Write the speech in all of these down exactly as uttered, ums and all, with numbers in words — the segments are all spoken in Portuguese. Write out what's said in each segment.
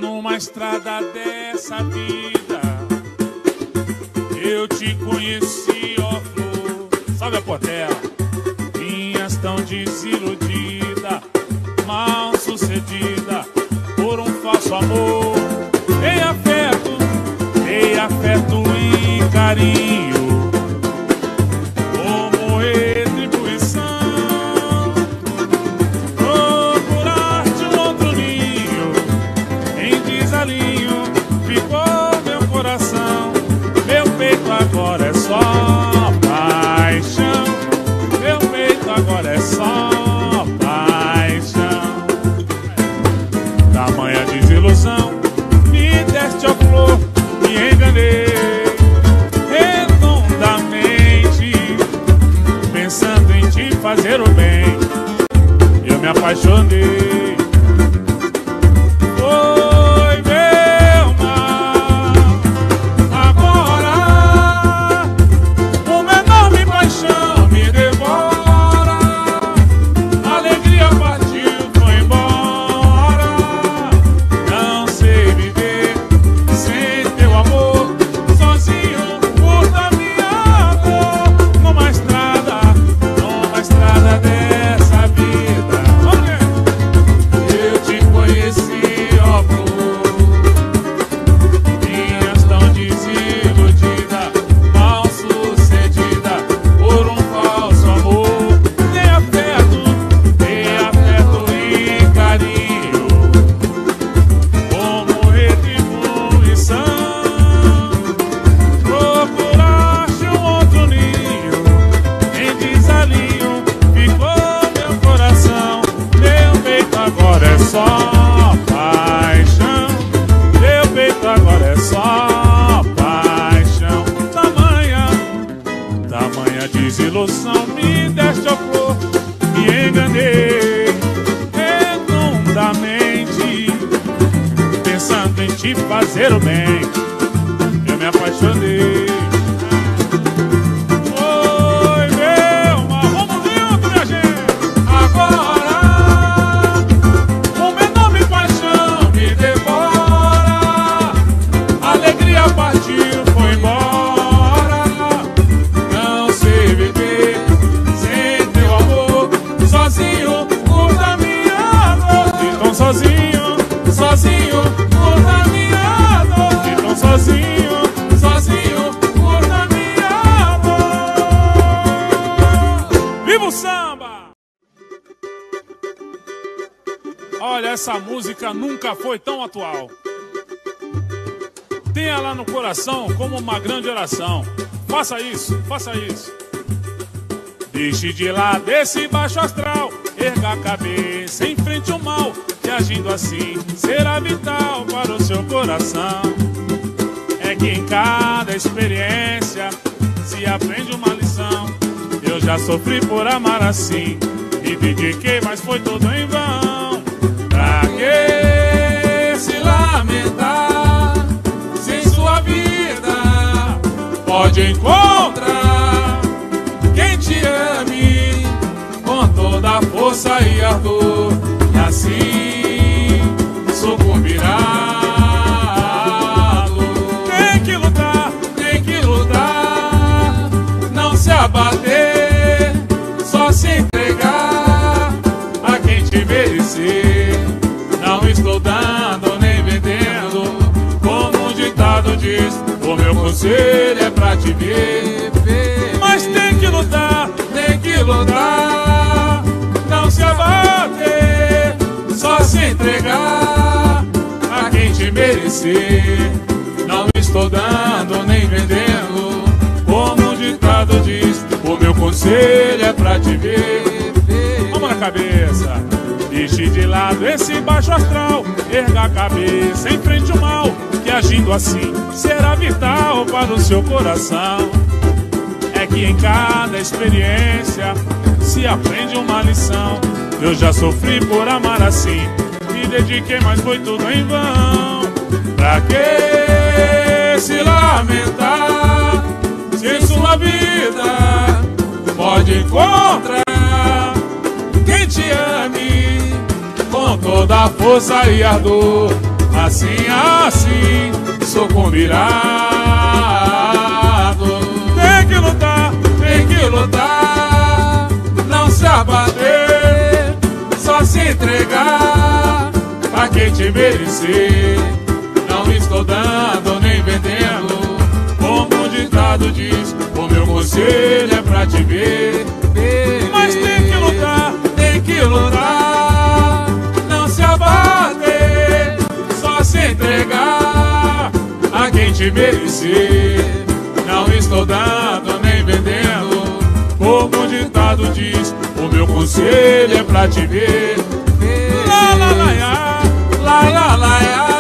numa estrada dessa vida. Eu te conheci, ó flor, salve a Portela. Vinhas tão desiludida, mal sucedida, por um falso amor. Dei afeto, dei afeto e carinho, como retribuição. Procuraste um outro ninho, em desalinho ficou meu coração. Meu peito agora é só paixão, meu peito agora é só paixão. Tamanha desilusão, me deste a flor, me enganei redondamente, pensando em te fazer o bem, eu me apaixonei. Foi meu mal, agora uma enorme paixão me devora. A alegria partiu, foi embora. Não sei viver sem teu amor, sozinho por da minha dor. Numa estrada, numa estrada dessa vida. Olha, eu te conheci, ó flor. Vinhas tão desiludida, mal sucedida, por um falso amor. Dei afeto, dei afeto e carinho, como retribuição. Procuraste um outro ninho, em desalinho ficou meu coração. Meu peito agora é só paixão, meu peito agora é só paixão. Tamanha, tamanha desilusão, me deste a flor, me enganei redondamente, pensando em te fazer o bem, eu me apaixonei. Foi meu mal, vamos junto, minha gente. Agora uma enorme paixão me devora. A alegria partiu, foi embora. Não sei viver sem teu amor, sozinho por da minha dor. Então sozinho, sozinho por da minha dor. Então sozinho, sozinho por da minha dor. Viva o samba! Olha, essa música nunca foi tão atual. Tenha lá no coração como uma grande oração. Faça isso, faça isso. Deixe de lado esse baixo astral, erga a cabeça em frente ao mal, que agindo assim será vital para o seu coração. É que em cada experiência se aprende uma lição. Eu já sofri por amar assim, me dediquei, mas foi tudo em vão. Pra que se lamentar, se em sua vida pode encontrar quem te ame com toda a força e ardor, e assim sucumbirá. Tem que lutar, tem que lutar, não se abater, só se entregar a quem te merecer. Não estou dando nem vendendo, como o ditado diz, o meu conselho é pra te ver. Mas tem que lutar, tem que lutar, não se abater, só se entregar a quem te merecer. Não estou dando nem vendendo, como o ditado diz, o meu conselho é pra te ver. Vamos na cabeça. Deixe de lado esse baixo astral, erga a cabeça em frente ao mal, que agindo assim será vital para o seu coração. É que em cada experiência se aprende uma lição. Eu já sofri por amar assim, me dediquei, mas foi tudo em vão. Pra que se lamentar, se em sua vida pode encontrar quem te ame com toda a força e ardor, assim, assim, sucumbirado. Tem que lutar, tem que lutar, não se abater, só se entregar a quem te merecer. Não estou dando nem vendendo, como o ditado diz, o meu conselho é pra te ver. Mas tem que lutar, tem que lutar, não se abater, só se entregar a quem te merecer. Não estou dando nem vendendo, como o ditado diz, o meu conselho é pra te ver. Lá, lá, lá, lá, lá, lá, lá,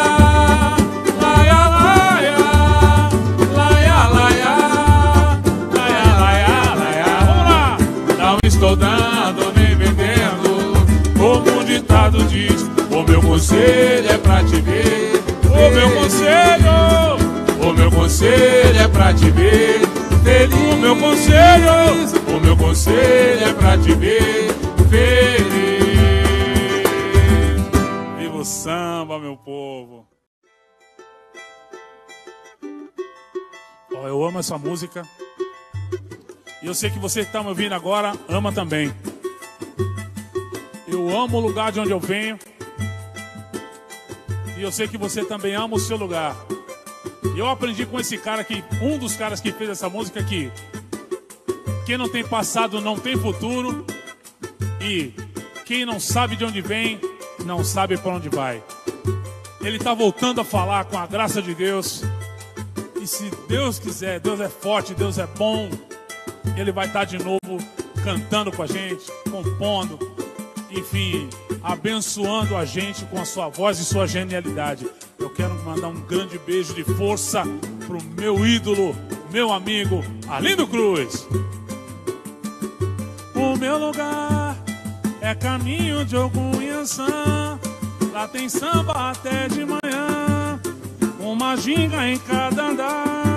estou dando nem vendendo, como o ditado diz, o meu conselho é pra te ver. O meu conselho, o meu conselho é pra te ver feliz. O meu conselho, o meu conselho é pra te ver feliz. Viva o samba, meu povo. Oh, eu amo essa música. E eu sei que você que está me ouvindo agora ama também. Eu amo o lugar de onde eu venho. E eu sei que você também ama o seu lugar. E eu aprendi com esse cara aqui, um dos caras que fez essa música aqui. Quem não tem passado não tem futuro. E quem não sabe de onde vem, não sabe para onde vai. Ele está voltando a falar com a graça de Deus. E se Deus quiser, Deus é forte, Deus é bom, Ele vai estar de novo cantando com a gente, compondo, enfim, abençoando a gente com a sua voz e sua genialidade. Eu quero mandar um grande beijo de força pro meu ídolo, meu amigo Arlindo Cruz. O meu lugar é caminho de Ogunhaçã, lá tem samba até de manhã, uma ginga em cada andar.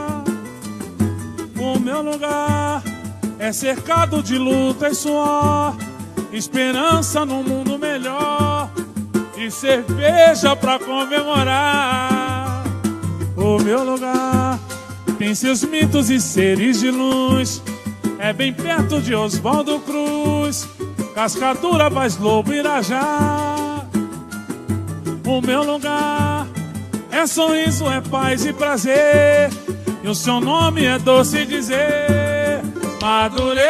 O meu lugar é cercado de luta e suor, esperança num mundo melhor e cerveja pra comemorar. O meu lugar tem seus mitos e seres de luz, é bem perto de Oswaldo Cruz, Cascadura, Vaz Lobo, Irajá. O meu lugar é sorriso, é paz e prazer, e o seu nome é doce dizer, Madureira.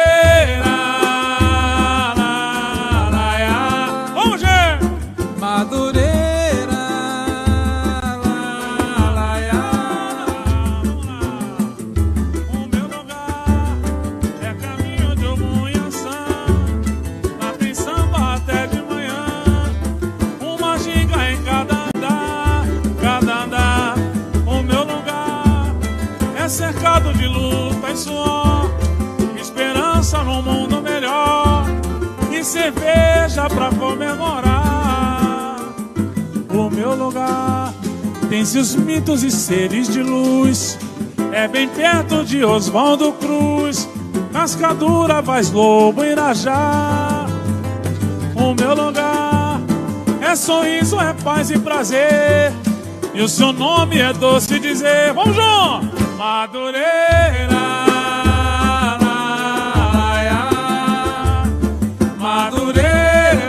Lá, lá, lá. Vamos, gente! Madureira. Lá, lá, lá. Vamos lá. O meu lugar é caminho de Ogunhaçã, lá tem samba até de manhã, uma ginga em cada andar, cada andar. O meu lugar é cercado de luta e suor, esperança num mundo melhor e cerveja pra comemorar. O meu lugar tem seus mitos e seres de luz, é bem perto de Oswaldo Cruz, Cascadura, Vaz Lobo, Irajá. O meu lugar é sorriso, é paz e prazer, e o seu nome é doce dizer. Vamos, João! Madureira. Lá, lá, lá. Madureira.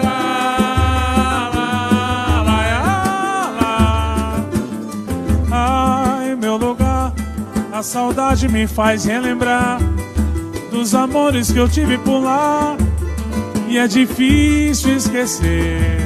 Lá, lá, lá. Ai, meu lugar, a saudade me faz relembrar dos amores que eu tive por lá, e é difícil esquecer.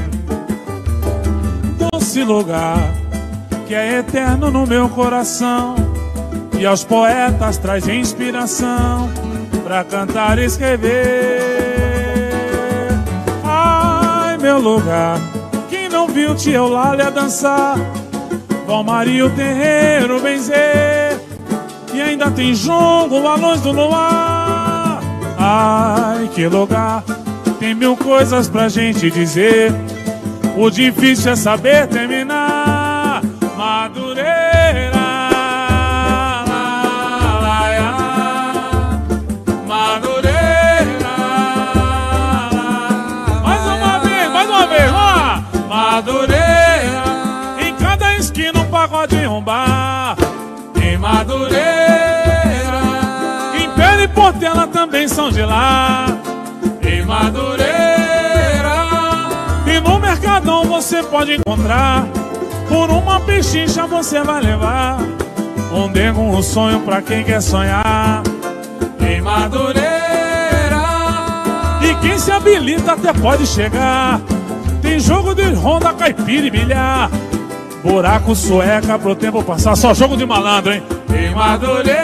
Doce lugar que é eterno no meu coração, e aos poetas traz inspiração pra cantar e escrever. Ai, meu lugar, quem não viu Tia Eulália dançar, Valmaria o terreiro benzer, e ainda tem jongo, a luz do luar. Ai, que lugar, tem mil coisas pra gente dizer, o difícil é saber terminar. Madureira. Lá, lá, lá. Madureira. Lá. Mais uma vez, mais uma vez, vamos lá. Madureira. Em cada pagode em um bar em Madureira, em Pera e Portela também são de lá. em Madureira, E no Mercadão você pode encontrar. Por uma pechincha você vai levar um dengo, um sonho pra quem quer sonhar. em Madureira, E quem se habilita até pode chegar. Tem jogo de ronda, caipira e bilhar, buraco, sueca pro tempo passar. Só jogo de malandro, hein? em Madureira,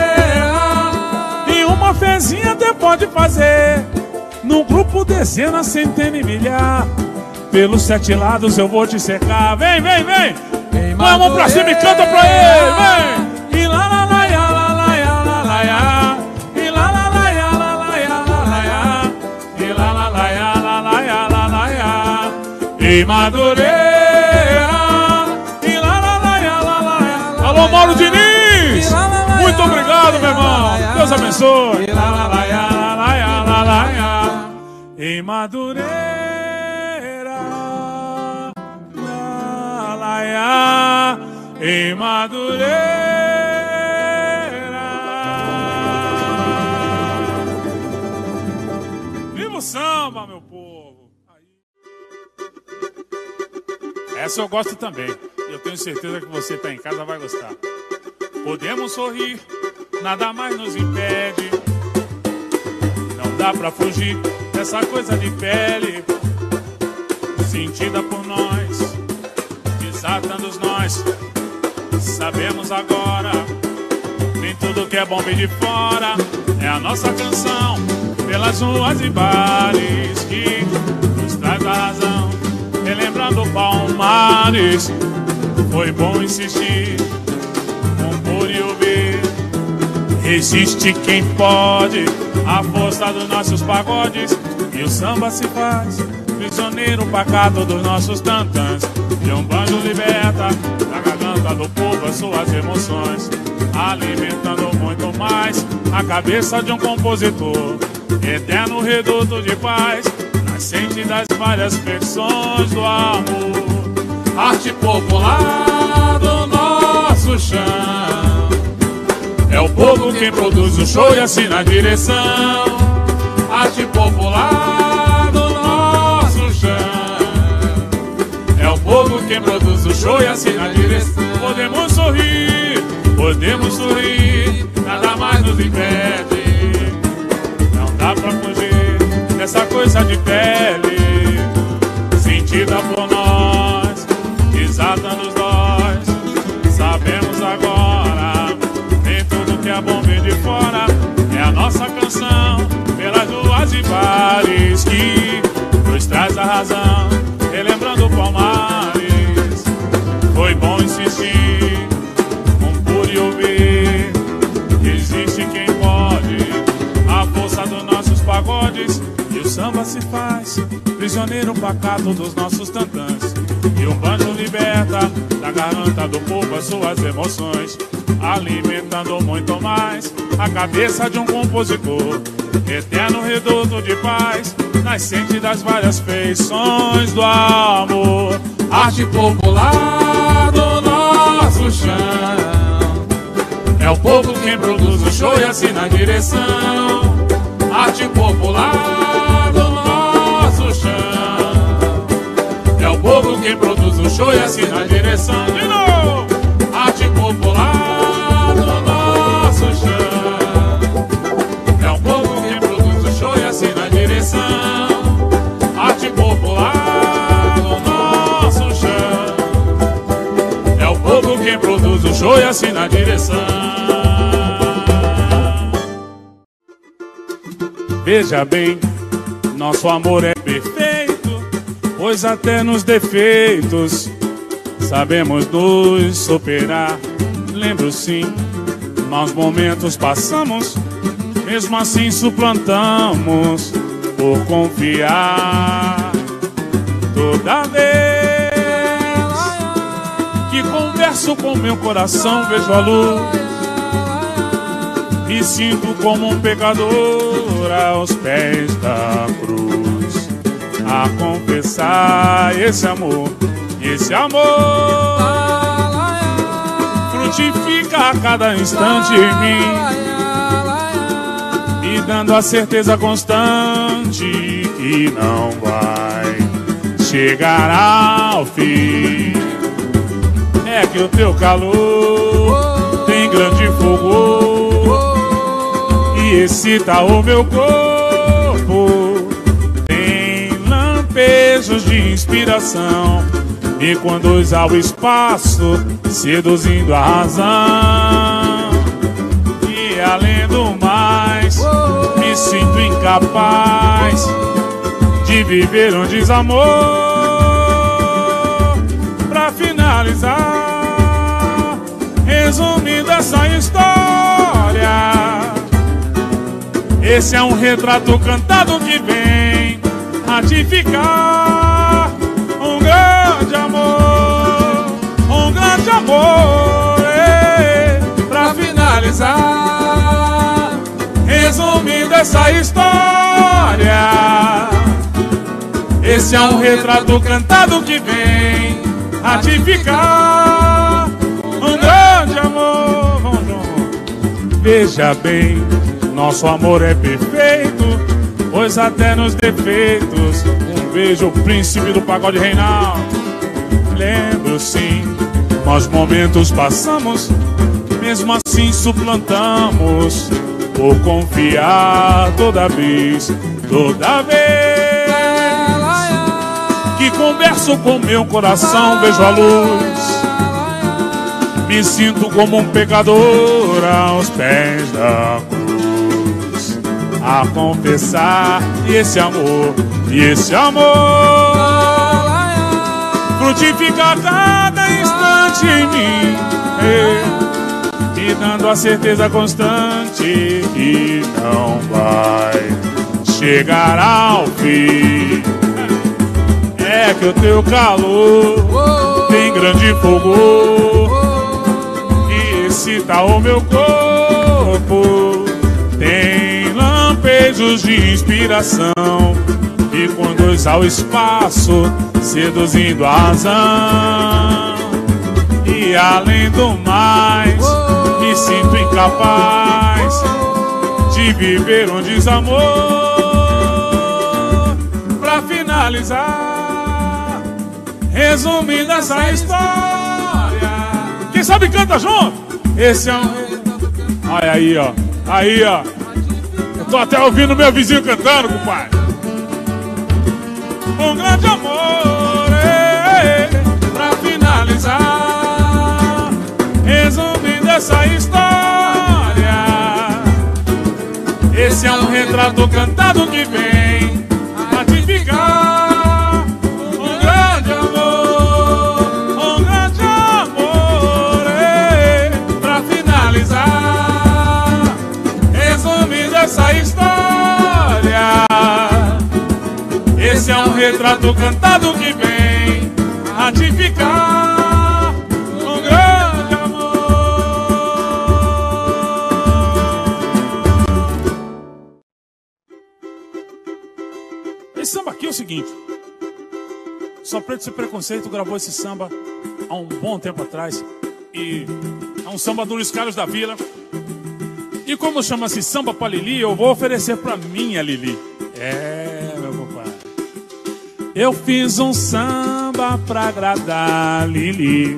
E uma fezinha até pode fazer. Num grupo dezena, centena e milhar. Pelos sete lados eu vou te cercar. Vem, vem, vem! em Põe a mão pra cima e canta pra ele, vem! E lá, lá, lá, lá, lá, lá, lá, lá, lá. E lá, lá, lá, lá, lá, lá, lá, lá. E lá, lá, lá, lá, lá, lá, lá, lá. Em Madureira. E lá, lá, lá, lá, lá, lá. Alô, Mauro Diniz! Muito obrigado, meu irmão! Deus abençoe! E lá, lá, lá, Lá, lá, lá, lá, lá. Em Madureira. Lá, lá, lá. Em Madureira. Viva o samba, meu povo! Essa eu gosto também. E eu tenho certeza que você tá em casa vai gostar. Podemos sorrir, nada mais nos impede. Não dá pra fugir dessa coisa de pele, sentida por nós, desatando os nós. Sabemos agora, nem tudo que é bom vem de fora. É a nossa canção, pelas ruas e bares, que nos traz a razão, relembrando Palmares. Foi bom insistir, compor e ouvir. Resiste quem pode, a força dos nossos pagodes. E o samba se faz prisioneiro pacato dos nossos tantãs. E um banjo liberta da garganta do povo as suas emoções, alimentando muito mais a cabeça de um compositor. Eterno reduto de paz, nascente das várias versões do amor. arte popular do nosso chão. É o povo quem produz o show e assina a direção. Arte popular do nosso chão. É o povo quem produz o show e assina a direção. Podemos sorrir, podemos sorrir, nada mais nos impede. Não dá pra fugir dessa coisa de pele, sentida por nós, desatando os nós. Sabemos agora, nem tudo que é bom vem de fora. É a nossa canção, pelas ruas e bares, que nos traz a razão, relembrando Palmares. Foi bom insistir, compor e ouvir. Existe quem pode, a força dos nossos pagodes. E o samba se faz prisioneiro pacato dos nossos tantãs. E um banjo liberta da garganta do povo as suas emoções, alimentando muito mais a cabeça de um compositor. Eterno reduto de paz, nascente das várias feições do amor. Arte popular do nosso chão. É o povo quem produz o show e assina a direção. Arte popular do nosso chão. É o povo quem produz o show e assina a direção. De novo! Arte popular do nosso chão. É o povo quem produz o show e assina a direção. Arte popular do nosso chão. É o povo quem produz o show e assina a direção. Veja bem, nosso amor é perfeito, pois até nos defeitos sabemos nos superar. Lembro sim, maus momentos passamos, mesmo assim suplantamos por confiar. Toda vez que converso com meu coração, vejo a luz, me sinto como um pecador aos pés da cruz, a confessar esse amor, esse amor frutifica a cada instante em mim, me dando a certeza constante que não vai chegar ao fim. É que o teu calor tem grande fogo e excita o meu corpo, tem lampejos de inspiração, me conduz ao espaço, seduzindo a razão. E além do mais, me sinto incapaz de viver um desamor. Pra finalizar, resumindo essa história, esse é um retrato cantado que vem ratificar um grande amor, um grande amor. Ei, pra finalizar, resumindo essa história, esse é um retrato cantado que vem ratificar um grande amor. Vamos, vamos. Veja bem, nosso amor é perfeito, pois até nos defeitos um beijo, o príncipe do pagode Reinaldo. Lembro sim, nós momentos passamos, mesmo assim suplantamos, por confiar toda vez, toda vez que converso com meu coração, vejo a luz, me sinto como um pecador aos pés da cruz, a confessar. E esse amor, e esse amor frutifica a cada instante em mim, me dando a certeza constante que não vai chegar ao fim. É que o teu calor tem grande fogo e excita o meu corpo, tem lampejos de inspiração, me conduz ao espaço, seduzindo a razão. E além do mais, me sinto incapaz de viver um desamor. Pra finalizar, resumindo essa história, quem sabe canta junto. Esse é um... Olha aí, ó. Aí, ó. Eu tô até ouvindo meu vizinho cantando, compadre. Um grande amor, ei, pra finalizar, resumindo essa história, esse é um retrato cantado que vem ratificar um grande amor, um grande amor, ei, pra finalizar, resumindo essa história, esse é um retrato cantado que vem ratificar um grande amor. Esse samba aqui é o seguinte: Só Preto Sem Preconceito gravou esse samba há um bom tempo atrás, e é um samba do Luiz Carlos da Vila. E como chama-se Samba pra Lili, eu vou oferecer pra minha Lili. É, meu compadre, eu fiz um samba pra agradar Lili,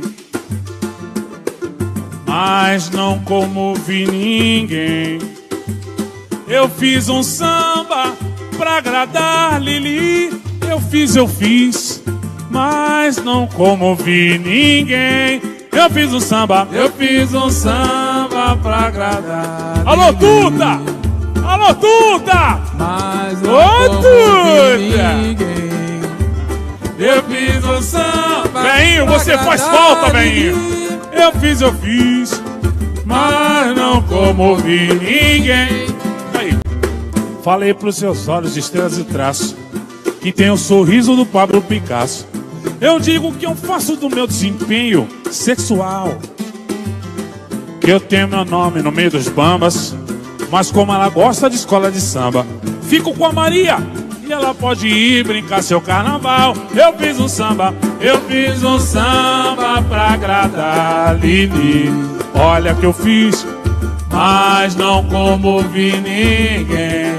mas não comovi ninguém. Eu fiz um samba pra agradar Lili, eu fiz, eu fiz, mas não comovi ninguém. Eu fiz um samba, eu fiz um samba pra agradar Lili. Alô, Tuta! Alô, Tuta! Mas não Ô, comovi Tuta! ninguém. Eu fiz um samba. Veinho, você faz falta, veinho. Eu fiz, eu fiz, mas não comovi ninguém. Aí, falei pros seus olhos, estrelas e traços, que tem o sorriso do Pablo Picasso. Eu digo que eu faço do meu desempenho sexual, que eu tenho meu nome no meio dos bambas, mas como ela gosta de escola de samba, fico com a Maria e ela pode ir brincar seu carnaval. Eu fiz um samba, eu fiz um samba pra agradar Lili, olha que eu fiz, mas não comovi ninguém.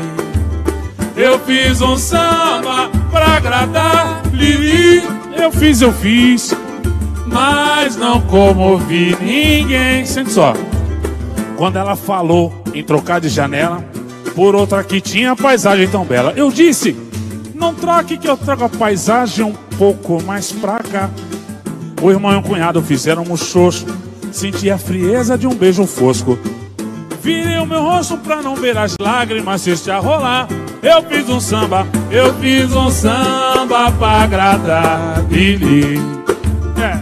Eu fiz um samba pra agradar Lili. Eu fiz, eu fiz, mas não comovi ninguém. Sente só. Quando ela falou em trocar de janela por outra que tinha paisagem tão bela, eu disse, não troque que eu trago a paisagem um pouco mais pra cá. O irmão e o cunhado fizeram um xoxo, senti a frieza de um beijo fosco. Virei o meu rosto pra não ver as lágrimas se a rolar. Eu fiz um samba, eu fiz um samba pra agradar Lili. É.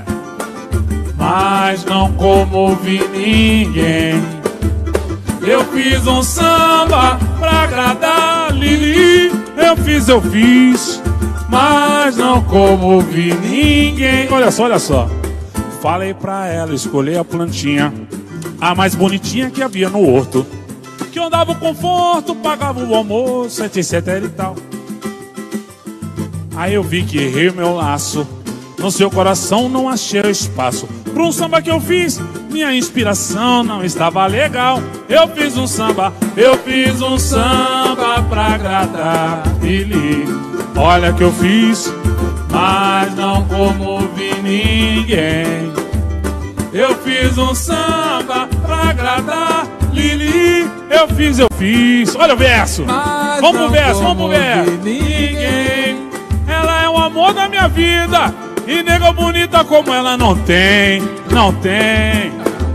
Mas não comovi ninguém. Eu fiz um samba pra agradar Lili. Eu fiz, eu fiz, mas não comovi ninguém. Olha só, olha só. Falei pra ela escolher a plantinha, a mais bonitinha que havia no horto, que eu dava o conforto, pagava o almoço, etc, etc e tal. Aí eu vi que errei o meu laço, no seu coração não achei espaço. Pra um samba que eu fiz, minha inspiração não estava legal. Eu fiz um samba, eu fiz um samba pra agradar Lili. Olha que eu fiz, mas não comovi ninguém. Eu fiz um samba pra agradar Lili. Eu fiz, eu fiz. Olha o verso. Mas vamos pro verso, vamos pro verso. Ninguém. Ela é o amor da minha vida, e nega bonita como ela não tem, não tem.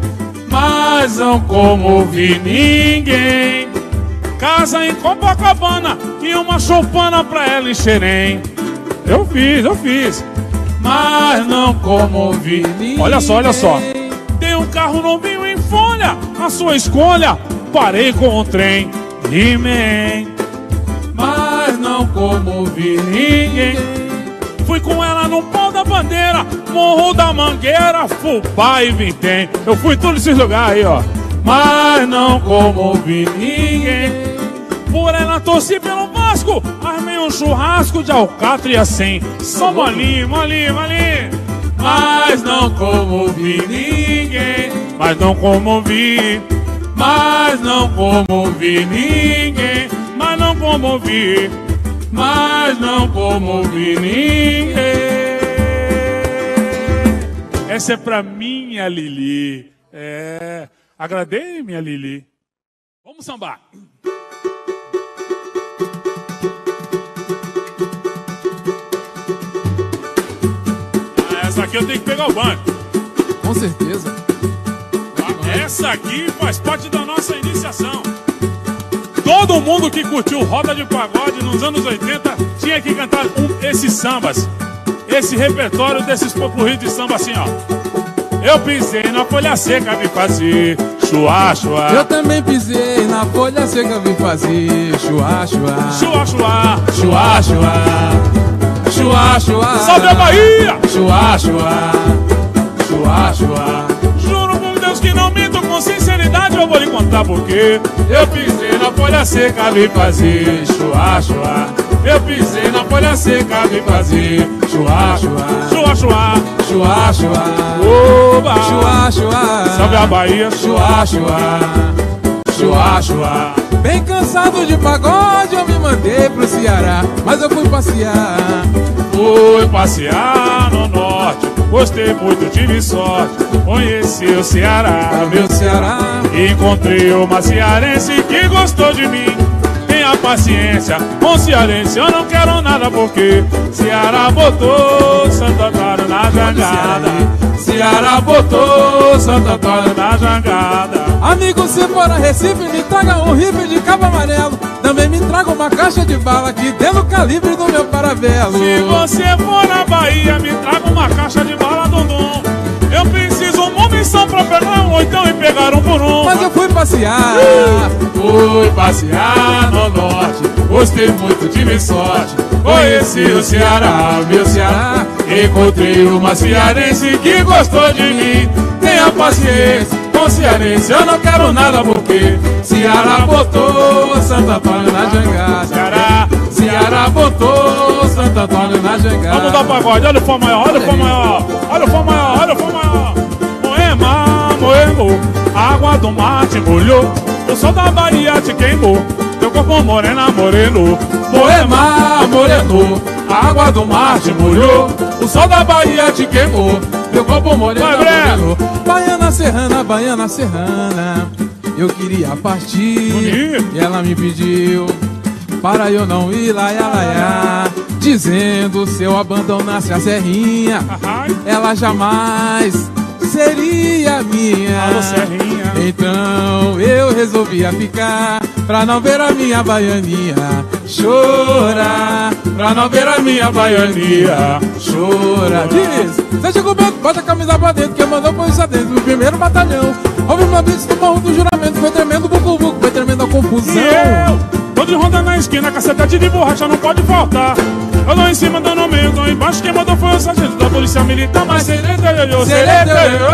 Mas não comovi ninguém. Casa em Copacabana e uma choupana pra ela em Xerém. Eu fiz, eu fiz, mas não comovi ninguém. Olha só, olha só. Tem um carro novinho em folha, a sua escolha. Parei com o trem, He-Man, mas não comovi ninguém. Fui com ela no pau da bandeira, Morro da Mangueira, Fubá e Vintém. Eu fui todos esses lugares aí, ó, mas não comovi ninguém. Por ela torci pelo Vasco, armei um churrasco de alcatra e assim. Só molinho, molinho, molinho. Mas não comovi ninguém. Mas não comovi. Mas não comovi ninguém. Mas não comovi. Mas não comovi ninguém. Essa é pra minha Lili. É. Agradei, minha Lili. Vamos sambar. Essa aqui eu tenho que pegar o banco. Com certeza. Essa aqui faz parte da nossa iniciação. Todo mundo que curtiu roda de pagode nos anos oitenta tinha que cantar um, esses sambas. Esse repertório desses popurris de samba assim, ó. Eu pisei na folha seca, vim fazer chua, chua. Eu também pisei na folha seca, vim fazer chua, chua. Chua, chua. Chua, chua. Chua, chua. Salve a Bahia! Chua, chua. Chua, chua. Juro por Deus que não minto, com sinceridade eu vou lhe contar porque eu pisei na folha seca, vim fazer chua, chua. Eu pisei na folha seca, vim fazer chua, chua. Chua, chua. Chua, chua. Oba! Chua, chua. Salve a Bahia! Chua, chua. Chua, chua. Bem cansado de pagode, eu me mandei pro Ceará, mas eu fui passear. Fui passear no norte, gostei muito, tive sorte. Conheci o Ceará, meu Ceará. Encontrei uma cearense que gostou de mim. Tenha paciência, com cearense eu não quero nada porque Ceará botou Santo Antônio na jangada. Ceará botou Santo Antônio na jangada. Amigo, se for a Recife, me traga um rifle de cabo amarelo. Também me traga uma caixa de bala que dê no calibre do meu paravelo. Se você for na Bahia, me traga uma caixa de bala, Dundum. Eu preciso uma missão pra pegar um oitão e pegar um por um. Mas eu fui passear. Fui passear no norte, gostei muito, tive sorte. Conheci o Ceará, meu Ceará. Encontrei uma cearense que gostou de mim. Tenha paciência, com cearense eu não quero nada porque Ceará botou Santo Antônio na jangada. Ceará, Ceará botou Santo Antônio na jangada. Vamos dar pagode, olha o fã maior, olha o fã maior. Olha o fã maior, olha o fã maior. Moema, moema. queimou, a água do mar te molhou, o sol da Bahia te queimou, teu corpo morena moreno, Moema moreno, a água do mar te molhou, o sol da Bahia te queimou, teu corpo morena moreno. Baiana serrana, baiana serrana, eu queria partir Bonito. e ela me pediu para eu não ir lá, lá, lá, dizendo se eu abandonasse a serrinha, Ai. ela jamais seria minha. Alô, serrinha. Então eu resolvia ficar pra não ver a minha baianinha chorar, pra não ver a minha baianinha chorar. Diz, seja coberto, bota a camisa pra dentro, que mandou por isso dentro do primeiro batalhão. Houve uma blitz no morro do juramento, foi tremendo bucu-bucu, foi tremenda confusão. E eu tô de ronda na esquina, cacetete de borracha não pode faltar. Eu tô em cima dando meio, tô embaixo, quem mandou foi o sargento da polícia militar. Mas serete, eu, serete,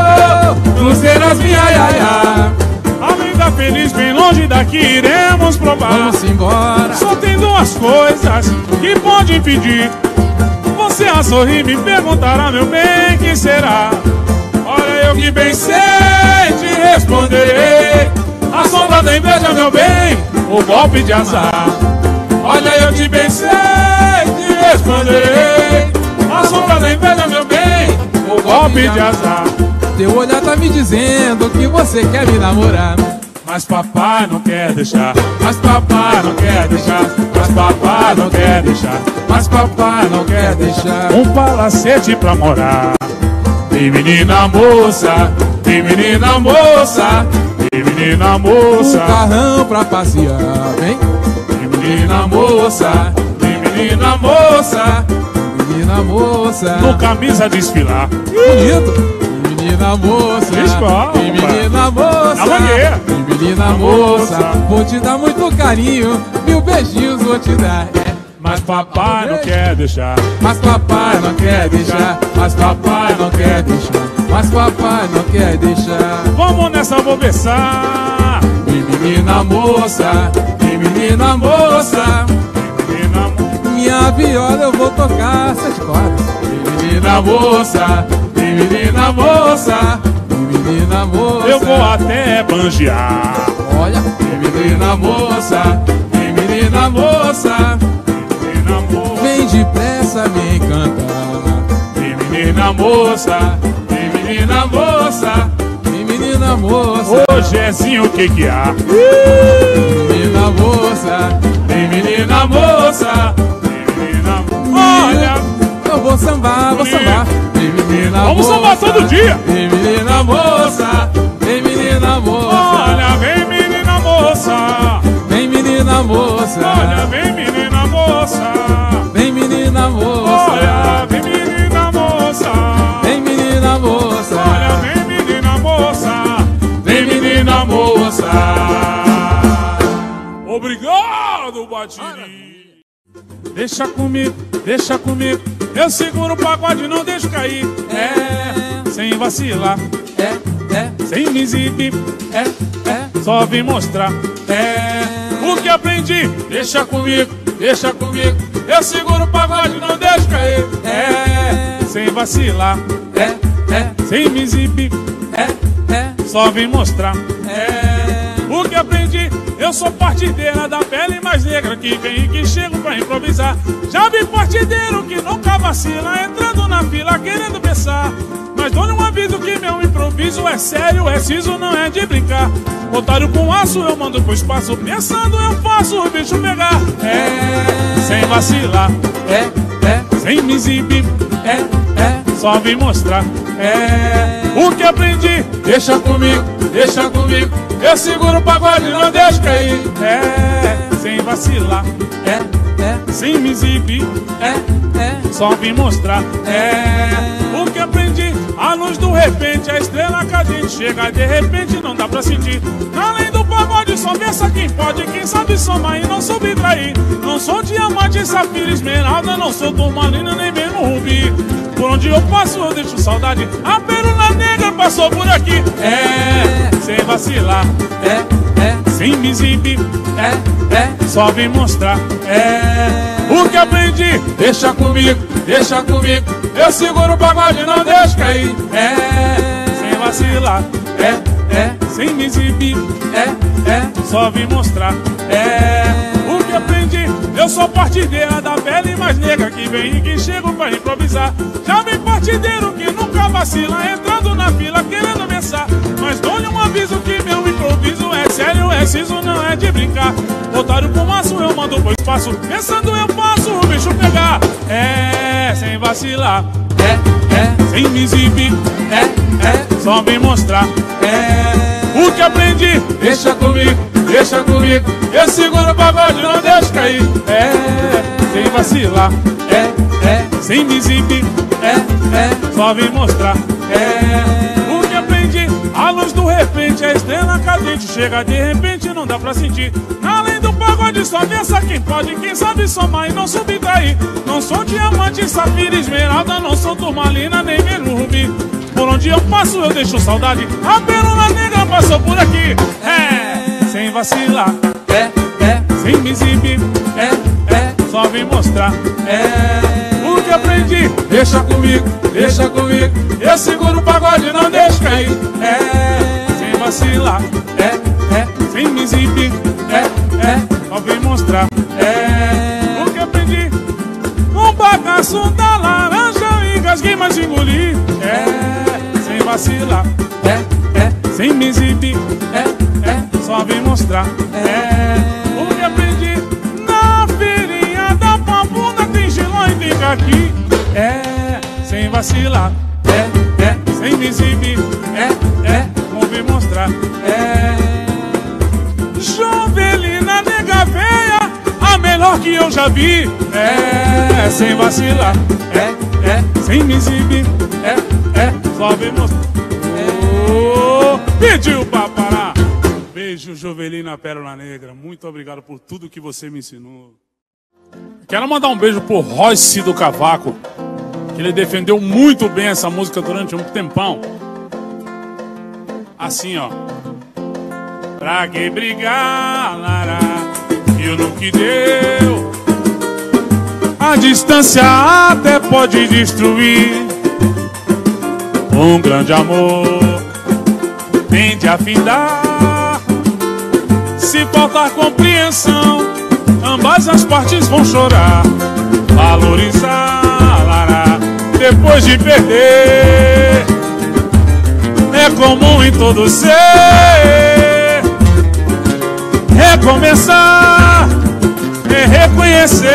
eu, cruzeiras, minha, ia, ia. Além da feliz, bem longe daqui, iremos provar. Vamos embora. Só tem duas coisas que pode impedir você a sorrir, me perguntará, meu bem, que será? Olha, eu que bem sei te responderei. A sombra da inveja, meu bem, o golpe de azar. Olha, eu te bem sei te responderei. A sombra da inveja, meu bem, o golpe de azar. Teu olhar tá me dizendo que você quer me namorar, mas papai não quer deixar, mas papai não quer deixar, mas papai não quer deixar, mas papai não quer deixar um palacete pra morar. Tem menina moça, tem menina moça, tem menina moça, um carrão pra passear, vem. tem menina moça, tem menina moça, Menina moça, no camisa desfilar. bonito. Menina moça, Escola, e menina moça, na mangueira. e menina moça, vou te dar muito carinho, mil beijinhos vou te dar. É. Mas papai não quer deixar, Mas papai não quer deixar, mas papai não quer deixar, mas papai não quer deixar. vamos nessa, vou besar. E menina moça, e menina moça, Menina moça, minha viola eu vou tocar sete cordas. E menina moça, e menina moça, e menina moça, eu vou até banjear. olha, e menina moça, e menina moça, Menina moça, vem depressa me encantar. e menina moça, e menina moça, E menina moça, ô Jezinho, o que que há? menina moça, Tem menina moça, tem menina moça, olha, eu vou sambar, vou sambar. E menina vamos moça, sambar todo dia. E menina moça, e menina moça, Olha, vem menina moça, vem menina moça, olha, vem menina moça, vem menina moça, olha, vem menina moça, vem menina moça, olha, vem menina moça, vem menina moça. Obrigado, Batiri. Deixa comigo, deixa comigo, eu seguro o pagode, não deixo cair. É, sem vacilar, é, é, sem me exibir, é, é, só vim mostrar. É, o que aprendi, deixa comigo, deixa comigo, eu seguro o pagode, não deixo cair. É, sem vacilar, é, é, sem me exibir, é, é, só vim mostrar. É, o que aprendi, eu sou partideira da pele mais negra, que vem e que chego pra improvisar. Já vi partideiro que nunca vacila, entrando na fila querendo pensar. Mas dou um aviso que meu improviso é sério, é siso, não é de brincar. Otário com aço eu mando pro espaço, pensando eu faço o bicho pegar. É, sem vacilar, é, é, sem me exibir, é, é, só vim mostrar. É, o que aprendi, deixa comigo, deixa comigo, eu seguro o pagode, não deixo cair. É, sem vacilar, é, é, sem me exibir, é, é, só vim mostrar. É, o que aprendi, a luz do repente, a estrela cadente chega de repente, não dá pra sentir. Além do pagode, só pensa quem pode, quem sabe somar e não subtrair. Não sou diamante, safira, esmeralda, não sou turmalina, nem mesmo rubi. Por onde eu passo eu deixo saudade, a pérola negra passou por aqui. É, sem vacilar, é, é, sem me exibir, é, é, só vim mostrar. É, o que aprendi, deixa comigo, deixa comigo, eu seguro o pagode, não deixo cair. É, sem vacilar, é, é, sem me exibir, É, é, só vim mostrar. é. O que aprendi, eu sou partideira da velha e mais negra que vem e que chego pra improvisar. Já vem partideiro que nunca vacila, entrando na fila querendo ameaçar. Mas dou-lhe um aviso que meu improviso é sério, é siso, não é de brincar. Otário com maço eu mando pro espaço, pensando eu faço o bicho pegar. É, sem vacilar, É, é, sem me exibir, é, é, só vim mostrar. é. O que aprendi, Deixa comigo, deixa comigo. eu seguro o pagode, não deixo cair. É, sem vacilar, É, é, sem me exibir, é, é, só vim mostrar. é. O que aprendi, a luz do repente, a estrela cadente chega de repente, não dá pra sentir. Além do pagode só pensa quem pode, quem sabe somar e não subtrair. Não sou diamante, safira, esmeralda, não sou turmalina, nem mesmo rubi. Por onde eu passo eu deixo saudade, a pérola negra passou por aqui. É, sem vacilar, É, é, sem me exibir, é, é, só vim mostrar. é. O que aprendi, Deixa comigo, deixa comigo. eu seguro o pagode, não deixo cair. É, Sem vacilar, é, é, sem me exibir, é, é, só vim mostrar. é. O que aprendi, um bagaço da laranja, engasguei, mas engoli. É, sem vacilar, É, é, sem me exibir, é, é, só vim mostrar. é. O que aprendi, na feirinha da pabunda tem giló e tem caqui. É, sem vacilar, É, é, sem me exibir, é, é, vou vir mostrar. é. Jovelina nega véia, a melhor que eu já vi. É, sem vacilar, É, é, sem me exibir, é, é. só vem mostrar. Oh, pediu pra parar. Beijo, Jovelina Pérola Negra. Muito obrigado por tudo que você me ensinou. Quero mandar um beijo pro Royce do Cavaco, que ele defendeu muito bem essa música durante um tempão. Assim, ó. Pra que brigar, Lara, viu no que deu? A distância até pode destruir um grande amor. Tente afindar. Se faltar compreensão, ambas as partes vão chorar. Valorizar, Lara, depois de perder. É comum em todo ser. Recomeçar é reconhecer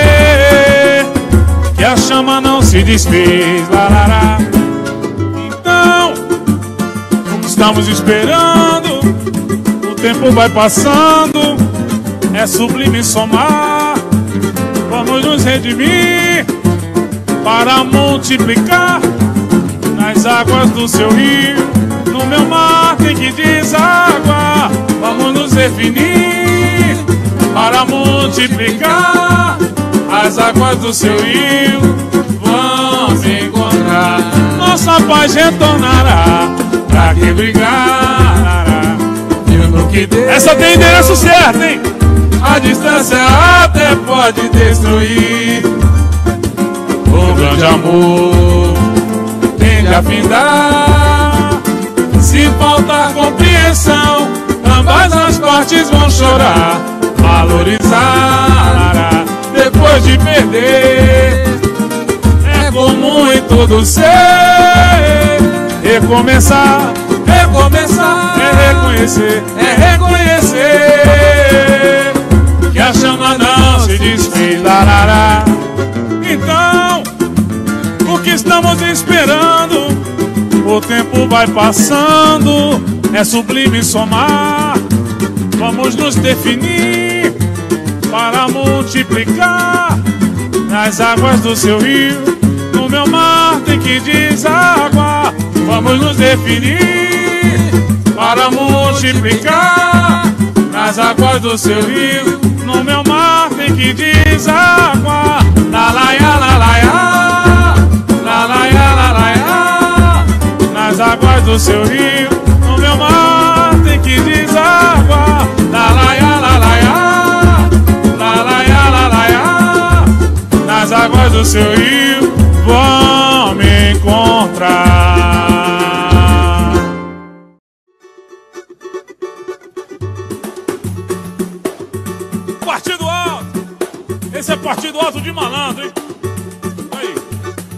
que a chama não se desfez, larará. Então, o que estamos esperando? O tempo vai passando, é sublime somar. Vamos nos redimir para multiplicar nas águas do seu rio. No meu mar tem que desaguar. Vamos nos definir para multiplicar as águas do seu rio. Vamos encontrar, nossa paz retornará. Pra que brigar? Eu não que dei. Essa tem endereço certo, hein? A distância até pode destruir O grande amor tende a findar. se faltar compreensão, ambas as partes vão chorar. Valorizar depois de perder é comum em todo ser. Recomeçar, Recomeçar é reconhecer, é reconhecer que a chama não se desfez. Larará. Então, o que estamos esperando? O tempo vai passando, é sublime somar. Vamos nos definir para multiplicar nas águas do seu rio. No meu mar tem que desaguar. Vamos nos definir para multiplicar nas águas do seu rio. No meu mar tem que desaguar. La la ya, la la ya, la la ya, la la ya. Nas águas do seu rio, no meu mar tem que desaguar. La la ya, la la ya, la la ya, la la ya. Nas águas do seu rio vão me encontrar.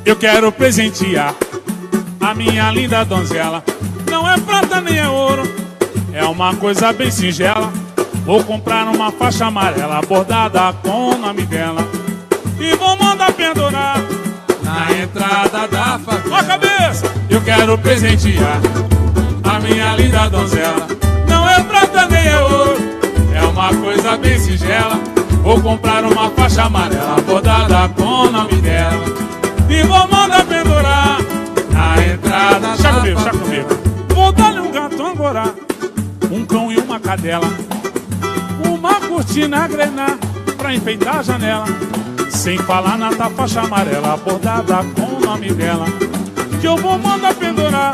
Eu quero presentear a minha linda donzela. Não é prata nem é ouro, é uma coisa bem singela. Vou comprar uma faixa amarela bordada com o nome dela e vou mandar pendurar Na entrada da favela. Ó a cabeça! Eu quero presentear a minha linda donzela. Não é prata nem é ouro, é uma coisa bem singela. Vou comprar uma faixa amarela bordada com o nome dela e vou mandar pendurar na entrada. Chá comigo, chá comigo. Vou dar-lhe um gato angorá, um cão e uma cadela, uma cortina grená pra enfeitar a janela. Sem falar na faixa amarela bordada com o nome dela, que eu vou mandar pendurar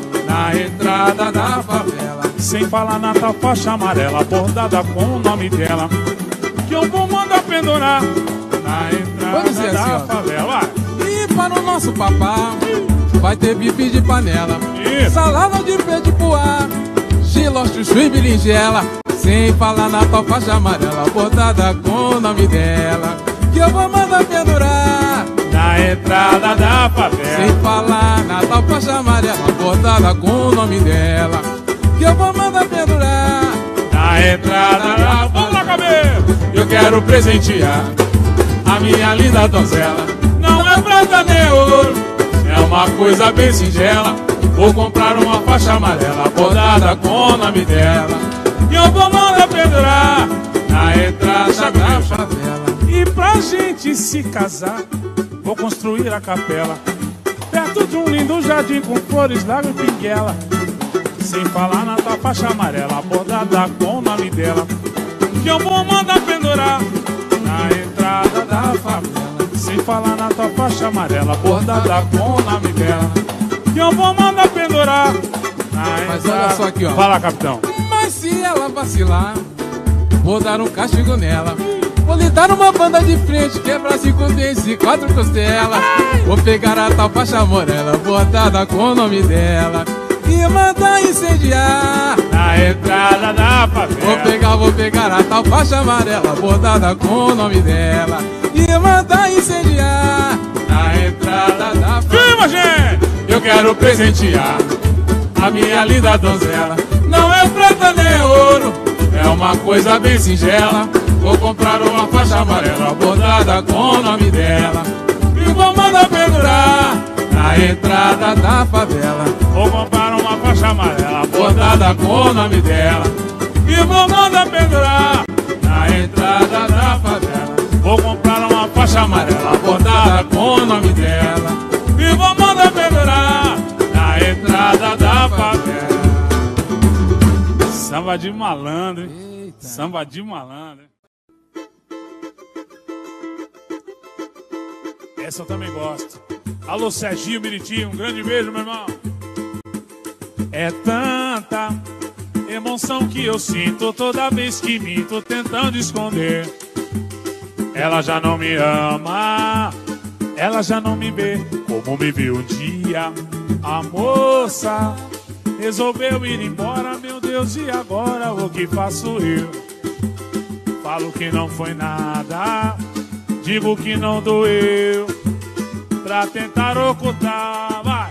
Na entrada da favela. sem falar na faixa amarela bordada com o nome dela, que eu vou mandar pendurar na entrada Vamos dizer da assim, ó. favela. E para o nosso papá vai ter bife de panela, Isso. salada de pé de poá, giló, chuchu e berinjela. Sem falar na tal faixa amarela bordada com o nome dela, que eu vou mandar pendurar Na entrada da favela. sem falar na tal faixa amarela bordada com o nome dela, que eu vou mandar pendurar Na entrada da... Vamos lá, cabeça! Eu quero presentear a minha linda donzela. Não é prata nem ouro, é uma coisa bem singela. Vou comprar uma faixa amarela bordada com o nome dela e eu vou mandar pendurar na entrada da favela. E pra gente se casar, vou construir a capela perto de um lindo jardim com flores, lago e pinguela. Sem falar na tua faixa amarela bordada com o nome dela, que eu vou mandar pendurar na entrada da favela. Sem falar na tua faixa amarela bordada com o nome dela, que eu vou mandar pendurar na entrada. Mas olha só aqui, ó. Fala, capitão. Mas se ela vacilar, vou dar um castigo nela. Vou lhe dar uma banda de frente, quebrar cinco dentes e quatro costelas. Vou pegar a tal faixa amarela bordada com o nome dela e mandar incendiar Na entrada da favela. Vou pegar, vou pegar a tal faixa amarela bordada com o nome dela e mandar incendiar Na entrada da favela. Viva, gente! Eu quero presentear a minha linda donzela. Não é prata nem ouro, é uma coisa bem singela. Vou comprar uma faixa amarela bordada com o nome dela e vou mandar pendurar na entrada da favela. Vou comprar uma faixa amarela bordada com o nome dela e vou mandar pendurar na entrada da favela. Vou comprar uma faixa amarela bordada com o nome dela e vou mandar pendurar na entrada da favela. Samba de malandro, hein? Eita. Samba de malandro. Essa eu também gosto. Alô, Serginho Miritinho, um grande beijo, meu irmão. É tanta emoção que eu sinto toda vez que minto tentando esconder. Ela já não me ama, ela já não me vê como me viu um dia. A moça resolveu ir embora, meu Deus, e agora o que faço eu? Falo que não foi nada, digo que não doeu, pra tentar ocultar, vai,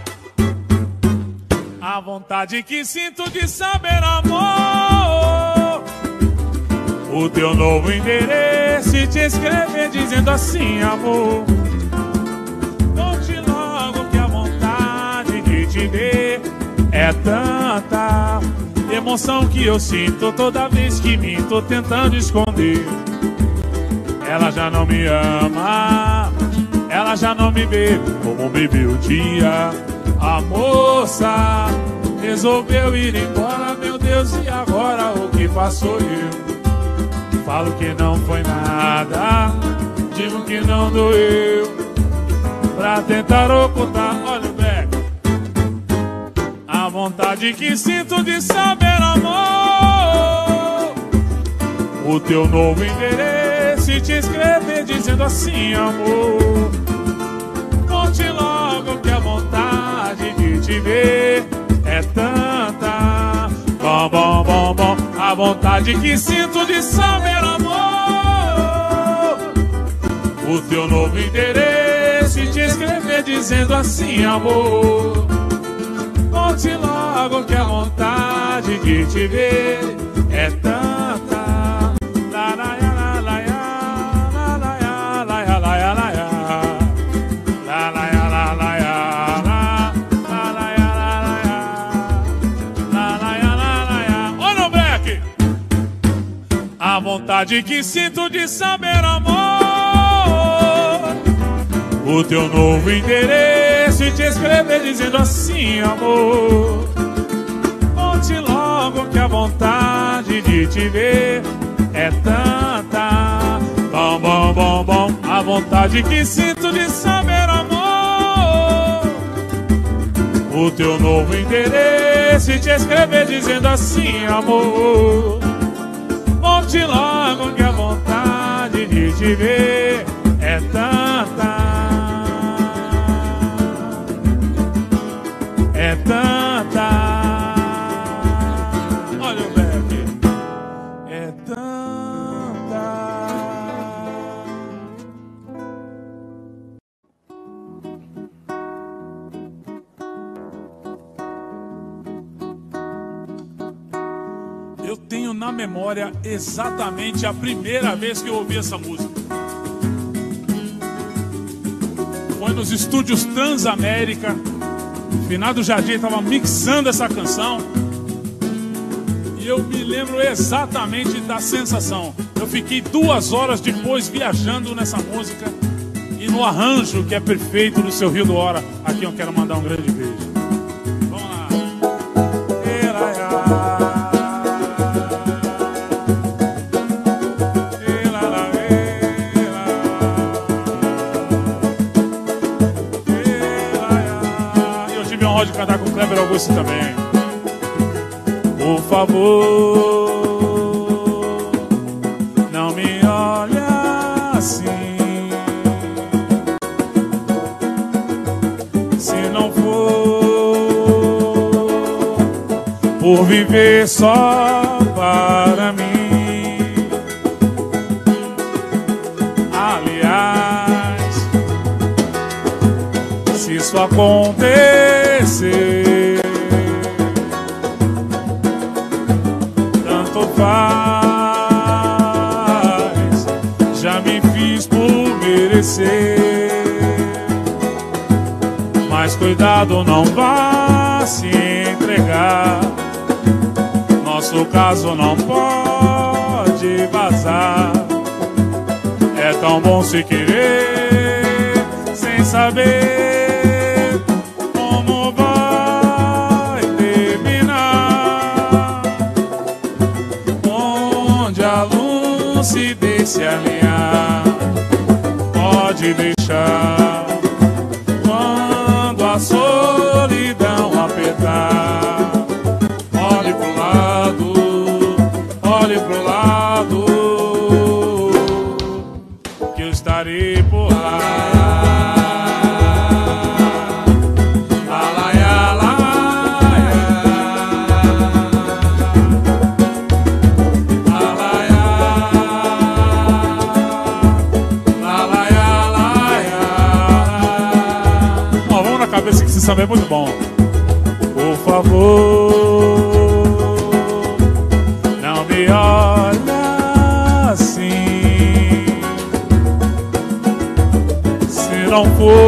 a vontade que sinto de saber, amor, o teu novo endereço e te escrever dizendo assim, amor, conte logo que a vontade de te ver é tanta emoção que eu sinto toda vez que minto tentando esconder. Ela já não me ama, ela já não me vê como me viu um dia. A moça resolveu ir embora, meu Deus, e agora o que faço eu? Falo que não foi nada, digo que não doeu, pra tentar ocultar, olha o beco, a vontade que sinto de saber, amor, o teu novo endereço e te escrever dizendo assim, amor, conte logo que a vontade de te ver é tanta. Bom, bom, bom, bom, a vontade que sinto de saber, amor, o teu novo endereço e te escrever escrever dizendo assim, amor, conte logo que a vontade de te ver é tanta. La la ya la la ya, la la ya la ya la ya la ya, la la ya la la ya, la la la ya la la ya, la la ya la la ya. Olha o break! A vontade que sinto de saber, amor, o teu novo endereço e te escrever dizendo assim, amor, conte logo que a vontade de te ver é tanta. Bom, bom, bom, bom. A vontade que sinto de saber, amor, o teu novo endereço e te escrever dizendo assim, amor, conte logo que a vontade de te ver é tanta. É tanta. Olha o back. É tanta. Eu tenho na memória exatamente a primeira vez que eu ouvi essa música. Foi nos estúdios Transamérica. Finado Jardim estava mixando essa canção e eu me lembro exatamente da sensação. Eu fiquei duas horas depois viajando nessa música e no arranjo que é perfeito do seu Rio do Hora. Aqui eu quero mandar um grande beijo. Vamos lá. De cantar com o Kleber Augusto também. Por favor, não me olha assim. Se não for por viver só para mim. Aliás, se isso acontecer, tanto faz, já me fiz por merecer. Mas cuidado, não vá se entregar, nosso caso não pode vazar. É tão bom se querer sem saber se deixe alinhar, pode deixar quando a solidão apertar. Olhe pro lado, olhe pro lado, que eu estarei por lá. Esse samba é muito bom. Por favor, não me olha assim. Se não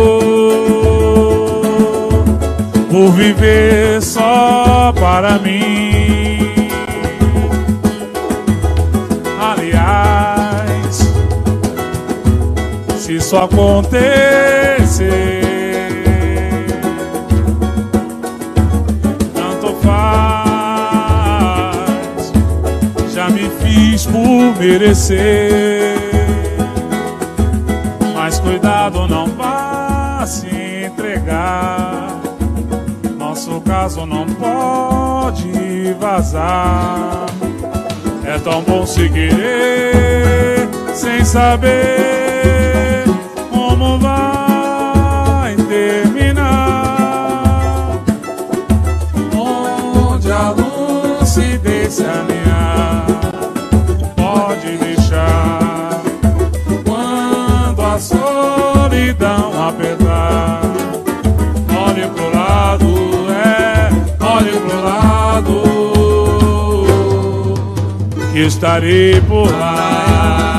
for por viver só para mim. Aliás, se isso acontecer, já me fiz por merecer. Mas cuidado, não vá se entregar, nosso caso não pode vazar. É tão bom se querer sem saber como vai terminar. Onde a luz se deixa alinhar, pode deixar quando a solidão apertar. estarei por lá.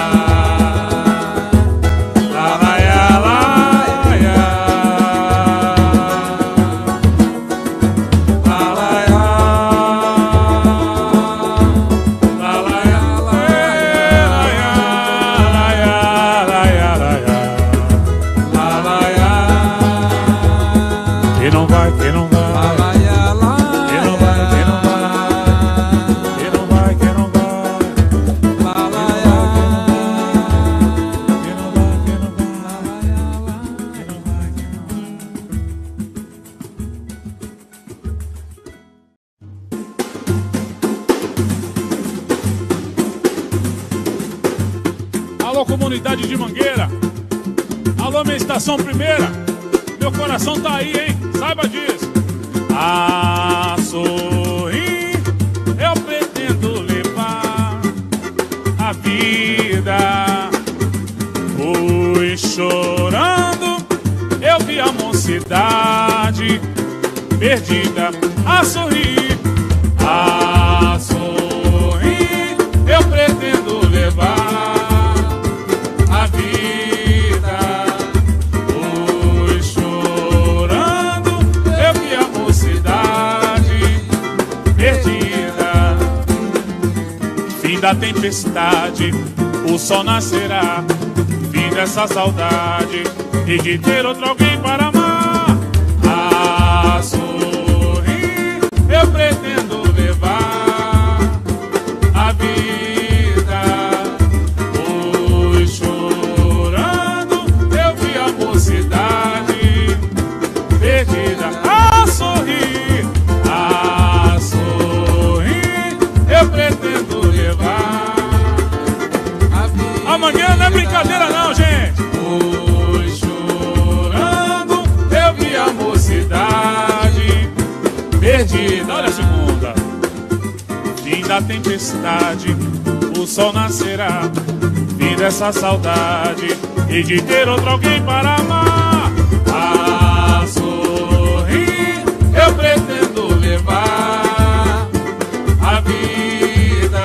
Alô, comunidade de Mangueira. Alô, minha estação primeira. Meu coração tá aí, hein? Saiba disso. A sorrir eu pretendo levar a vida. Fui chorando, eu vi a mocidade perdida. A sorrir, a sorrir eu pretendo levar a vida. Fui chorando, eu vi a mocidade perdida. Fim da tempestade, o sol nascerá. Fim dessa saudade e de ter outro alguém para amar. A sorrir eu pretendo levar a vida. Fui chorando, eu vi a mocidade perdida. A sorrir, a sorrir eu pretendo levar a vida. A Mangueira não é brincadeira não, gente. Fui chorando, eu vi a mocidade perdida. Olha a segunda. Fim da tempestade, o sol nascerá. Fim dessa saudade e de ter outro alguém para amar. A sorrir eu pretendo levar a vida.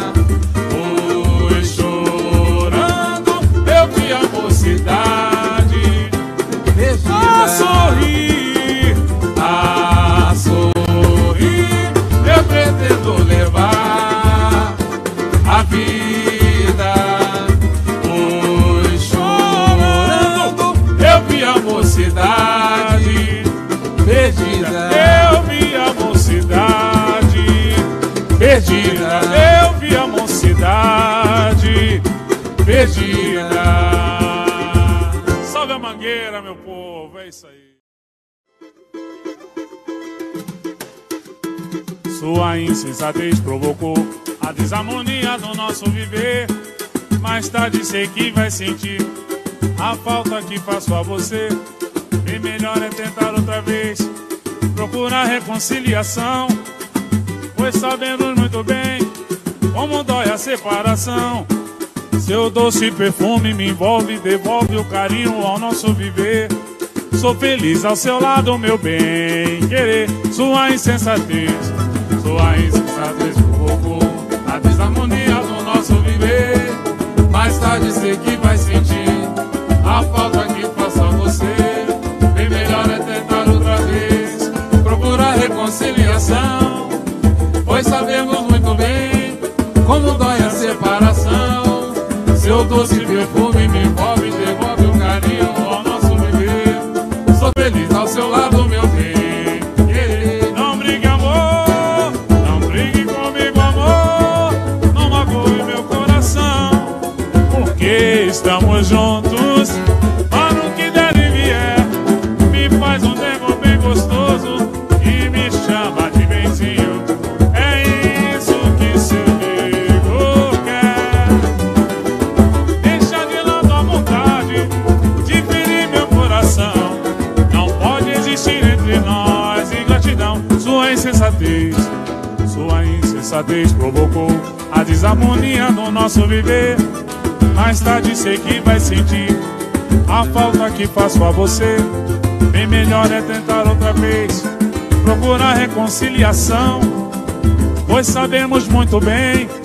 Fui chorando, eu vi a mocidade perdida. A sorrir, A sorrir eu pretendo levar a vida. Fui chorando, eu vi a mocidade perdida. Eu vi a mocidade perdida. Eu vi a mocidade perdida. salve a Mangueira, meu povo. É isso aí. Sua insensatez provocou a desarmonia do nosso viver. Mais tarde sei que vai sentir a falta que faço a você. Bem melhor é tentar outra vez, procurar reconciliação, pois sabemos muito bem como dói a separação. Seu doce perfume me envolve, devolve o carinho ao nosso viver. Sou feliz ao seu lado, meu bem querer. Sua insensatez, sua insensatez provocou a desarmonia do nosso viver. Mais tarde sei que vai sentir a falta que faço a você. Bem melhor é tentar outra vez, procurar reconciliação, pois sabemos muito bem como dói a separação. Seu doce perfume me envolve, devolve o carinho ao nosso viver. Sou feliz ao seu lado, meu bem querer. Não brigue, amor, não brigue comigo, amor. Não magoe meu coração, Porque estamos juntos, para o que der e vier. Me faz um tempo bem gostoso e me chama de benzinho. É isso que seu amigo quer. Deixa de lado a vontade de ferir meu coração. Não pode existir entre nós ingratidão. sua insensatez, sua insensatez provocou a desarmonia no nosso viver. Mais tarde sei que vai sentir a falta que faço a você. Bem melhor é tentar outra vez, procurar reconciliação, pois sabemos muito bem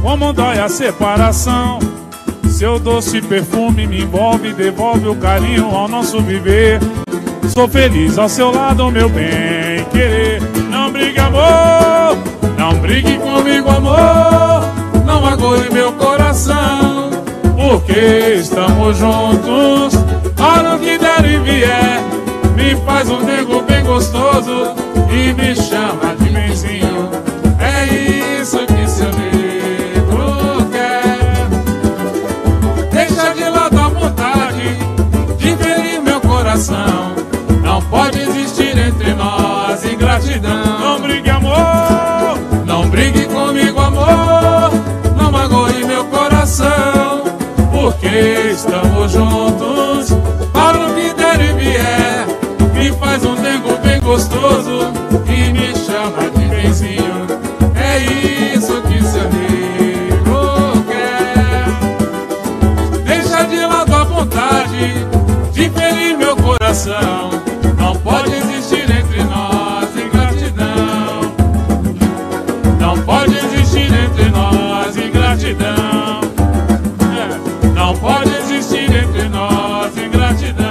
como dói a separação. Seu doce perfume me envolve, devolve o carinho ao nosso viver. Sou feliz ao seu lado, meu bem querer. Não brigue, amor, não brigue comigo, amor. Não magoe meu coração, porque estamos juntos. Olha o que der e vier, me faz um nego bem gostoso e me chama de benzinho. É isso que seu nego quer. Deixa de lado a vontade de ferir meu coração. Não pode existir entre nós ingratidão. Não brigue, amor, não brigue comigo, amor. Não magoe meu coração, porque estamos juntos. Para o que der e vier, me faz um dengo bem gostoso e me chama de benzinho. É isso que seu amigo quer. Deixa de lado a vontade de ferir meu coração. Não pode existir entre nós ingratidão. Não pode existir entre nós ingratidão. É. Não pode existir entre nós ingratidão.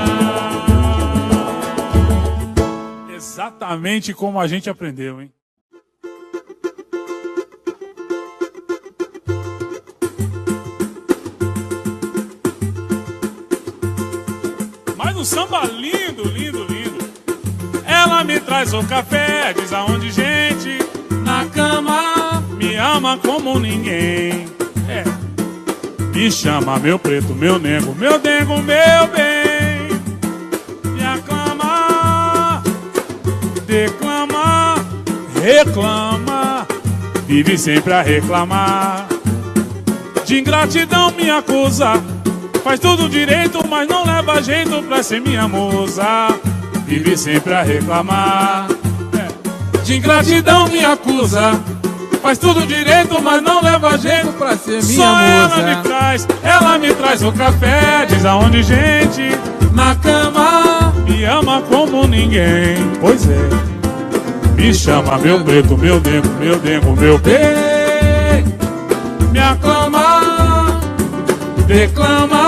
Exatamente como a gente aprendeu, hein? Mas um samba lindo, lindo, lindo. Ela me traz o café, diz aonde gente, na cama, me ama como ninguém. É. Me chama meu preto, meu nego, meu dengo, meu bem. Me aclama, declama, reclama, vive sempre a reclamar. De ingratidão me acusa, faz tudo direito, mas não leva jeito pra ser minha musa. Vive sempre a reclamar. É. De ingratidão me acusa, faz tudo direito, mas não leva jeito pra ser minha Só musa. Só ela me traz, ela me traz o café, diz aonde gente, na cama, me ama como ninguém. Pois é. Me chama meu preto, meu dengo, meu dengo, meu bem. Me aclama, declama,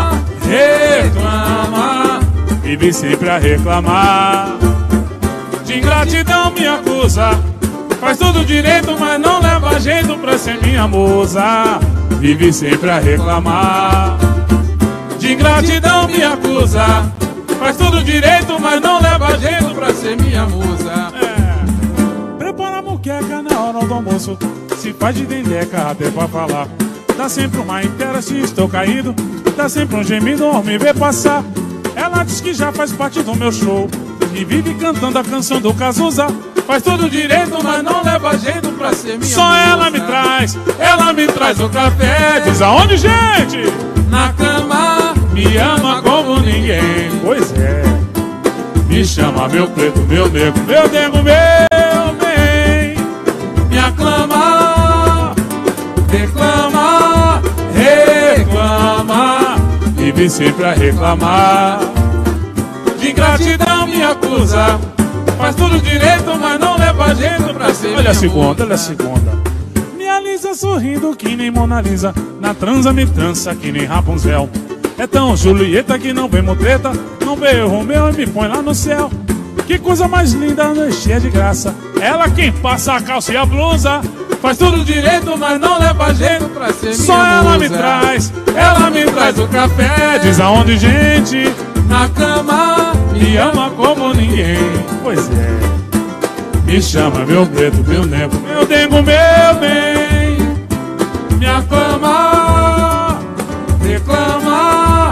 reclama, vive sempre a reclamar. De ingratidão me acusa, faz tudo direito, mas não leva jeito pra ser minha musa. Vive sempre a reclamar. De ingratidão me acusa, faz tudo direito, mas não leva jeito pra ser minha musa. É. Prepara a muqueca na hora do almoço, se faz de dendeca até pra falar. Dá sempre uma inteira se estou caído, dá sempre um gemido ao me ver passar. Ela diz que já faz parte do meu show e vive cantando a canção do Cazuza. Faz tudo direito, mas não leva jeito pra ser minha Só moça. Ela me traz, ela me traz o café. Diz aonde, gente? Na cama, me ama como ninguém. Pois é. Me chama meu preto, meu nego, meu nego, meu bem. Me aclama, declama, reclama, vive sempre a reclamar. De ingratidão me acusa, faz tudo direito, mas não leva jeito pra ser. Olha a segunda, olha a segunda. Me alisa sorrindo que nem Mona Lisa, na transa me trança que nem Rapunzel. É tão Julieta que não vê mutreta, não vê o Romeu e me põe lá no céu. Que coisa mais linda, não é cheia de graça. Ela quem passa a calça e a blusa, faz tudo direito, mas não leva jeito pra ser minha Só ela musa. Me traz, ela me traz o café. Diz aonde, gente? Na cama, me ama como ninguém. Pois é. Me chama meu preto, meu nego, meu dengo, meu bem. Me aclama, reclama,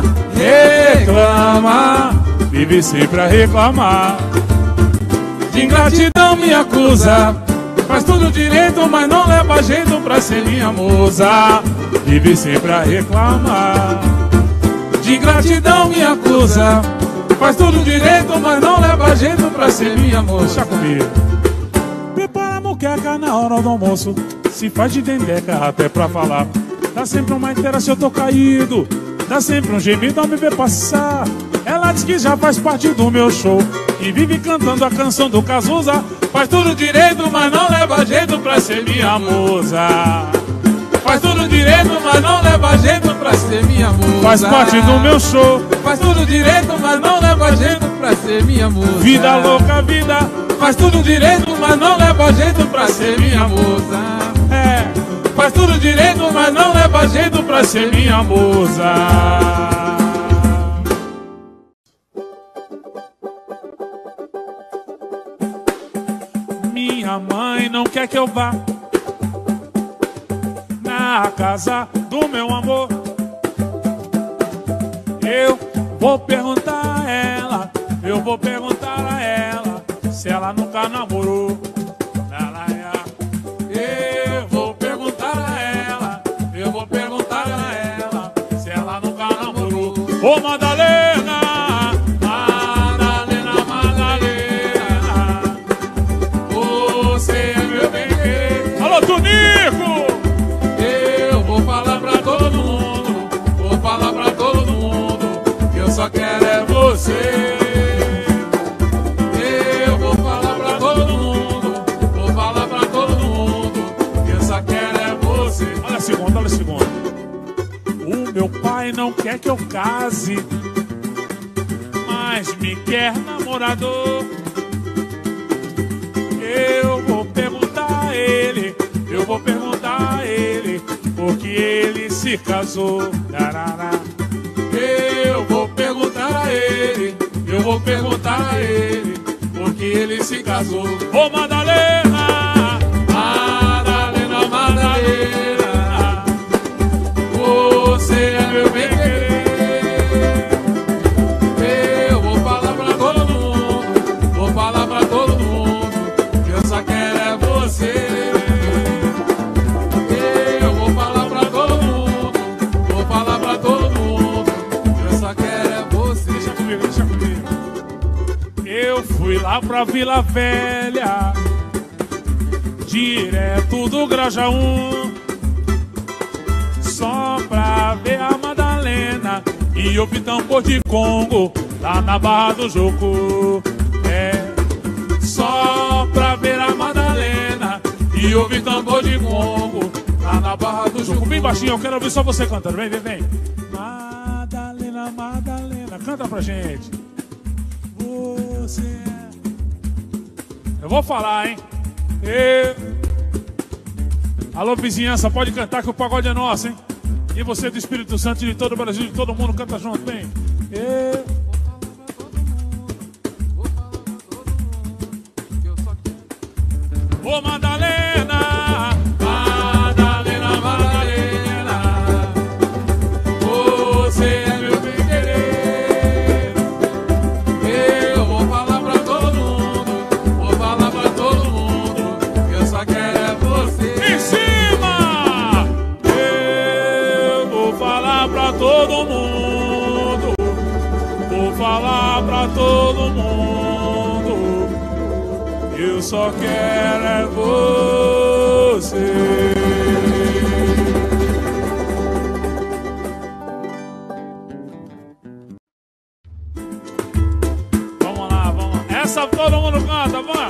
reclama, vive sempre a reclamar. De ingratidão me acusa, faz tudo direito, mas não leva jeito pra ser minha musa. Vive sempre a reclamar. De ingratidão me acusa, faz tudo direito, mas não leva jeito pra ser minha moça. Deixa comigo. Prepara a muqueca na hora do almoço, se faz de dendeca até pra falar. Dá sempre uma inteira se eu tô caído, dá sempre um gemido ao me ver passar. Ela diz que já faz parte do meu show e vive cantando a canção do Cazuza. Faz tudo direito, mas não leva jeito pra ser minha musa. Faz tudo direito, mas não leva jeito pra ser minha musa. Faz parte do meu show. Faz tudo direito, mas não leva jeito pra ser minha musa. Vida louca, vida. Faz tudo direito, mas não leva jeito pra ser minha musa. É. Faz tudo direito, mas não leva jeito pra ser minha musa. Minha mãe não quer que eu vá na casa do meu amor. Eu vou perguntar a ela, eu vou perguntar a ela se ela nunca namorou. Eu vou perguntar a ela, eu vou perguntar a ela se ela nunca namorou. Ô Madalena, Madalena, Madalena, você é meu bem. Alô, Tonico! Eu vou falar pra todo mundo, vou falar pra todo mundo que eu só quero é você. Eu vou falar pra todo mundo, vou falar pra todo mundo que eu só quero é você. Olha a segunda, olha a segunda. O meu pai não quer que eu case, mas me quer namorador. Eu vou perguntar a ele, eu vou perguntar a ele porque ele se casou. Tarará. Eu vou perguntar a ele, eu vou perguntar a ele porque ele se casou. Ô Madalena, Madalena, Madalena, você é meu bem querer. Eu vou falar pra todo mundo, vou falar pra todo mundo que eu só quero é você. Eu vou falar pra todo mundo, vou falar pra todo mundo que eu só quero é você. deixa comigo, deixa comigo. Eu fui lá pra Vila Velha, direto do Grajaú, só pra ver a Madalena e ouvir tambor de Congo lá na Barra do Joco. É, só pra ver a Madalena e ouvir tambor de Congo lá na Barra do Joco. Bem baixinho, eu quero ouvir só você cantando. Vem, vem, vem. Madalena, Madalena, canta pra gente. Você. Eu vou falar, hein? Eu... Alô, vizinhança, pode cantar que o pagode é nosso, hein? E você do Espírito Santo, de todo o Brasil, de todo mundo, canta junto, vem. Eu... Ô Madalena, Madalena, Madalena, você é meu bem querer. Eu vou falar pra todo mundo, vou falar pra todo mundo que eu só quero é você. em cima! Eu vou falar pra todo mundo, vou falar pra todo mundo. Eu só quero é você. Vamos lá, vamos lá. Essa todo mundo canta, vamos.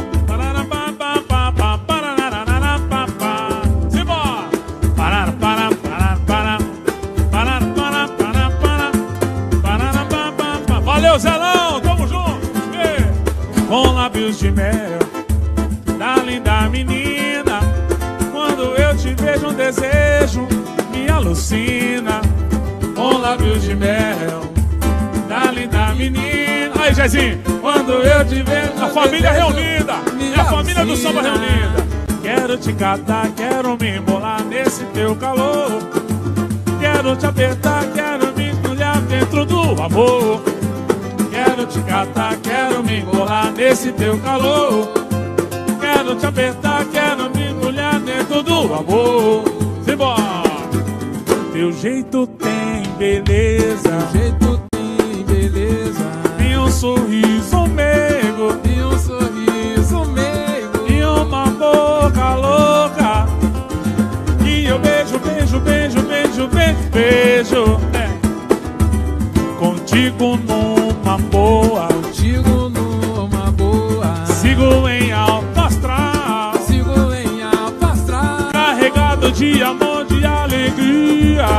Simbora. Valeu, Zelão, tamo junto. Com lábios de mel da linda menina, quando eu te vejo um desejo me alucina. Com lábios de mel da linda menina. Aí, Jezinho, Quando eu te vejo a família reunida, é a família do samba reunida. Quero te catar, quero me embolar nesse teu calor. Quero te apertar, quero me embrulhar dentro do amor. Quero te catar, quero me embolar nesse teu calor. Quero te apertar, quero me embrulhar dentro do amor. Simbora! Teu jeito tem beleza, jeito tem beleza, tem um sorriso meigo, tem um sorriso meigo e uma boca louca. E eu beijo, beijo, beijo, beijo, beijo, beijo. É. Contigo numa boa, contigo numa boa. sigo em alto astral, Sigo em alto astral, carregado de amor, de alegria. alegria.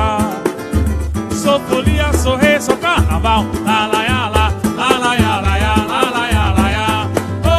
Sou folia, sou rei, sou carnaval. La la ya la, la la ya la ya, la la ya la ya. Oh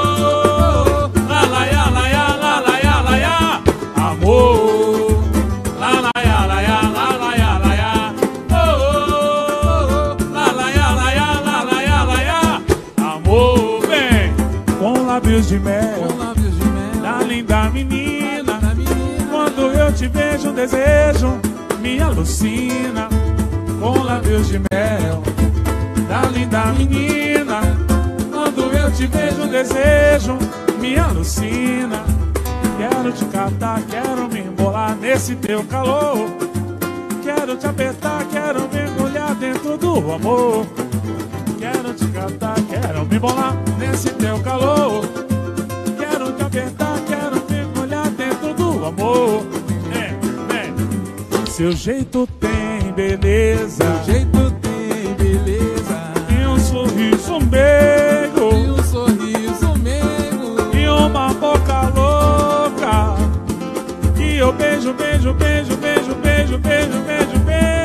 oh, la la ya la ya, la la ya la ya. Amor, la la ya la ya, la la ya la ya. Oh oh, la la ya la ya, la la ya la ya. Amor, vem com lábios de mel, Com lábios de mel, da linda menina. da menina. Quando eu te vejo, um desejo me alucina. Com lábios de mel, da linda menina. Quando eu te vejo, um desejo me alucina. Quero te catar, quero me embolar nesse teu calor. Quero te apertar, quero mergulhar dentro do amor. Quero te catar, quero me embolar nesse teu calor. Quero te apertar, quero mergulhar dentro do amor. É, é. Seu jeito tem beleza, Seu jeito tem beleza, e um sorriso meigo, e um sorriso meigo, e uma boca louca, que eu beijo, beijo, beijo, beijo, beijo, beijo, beijo,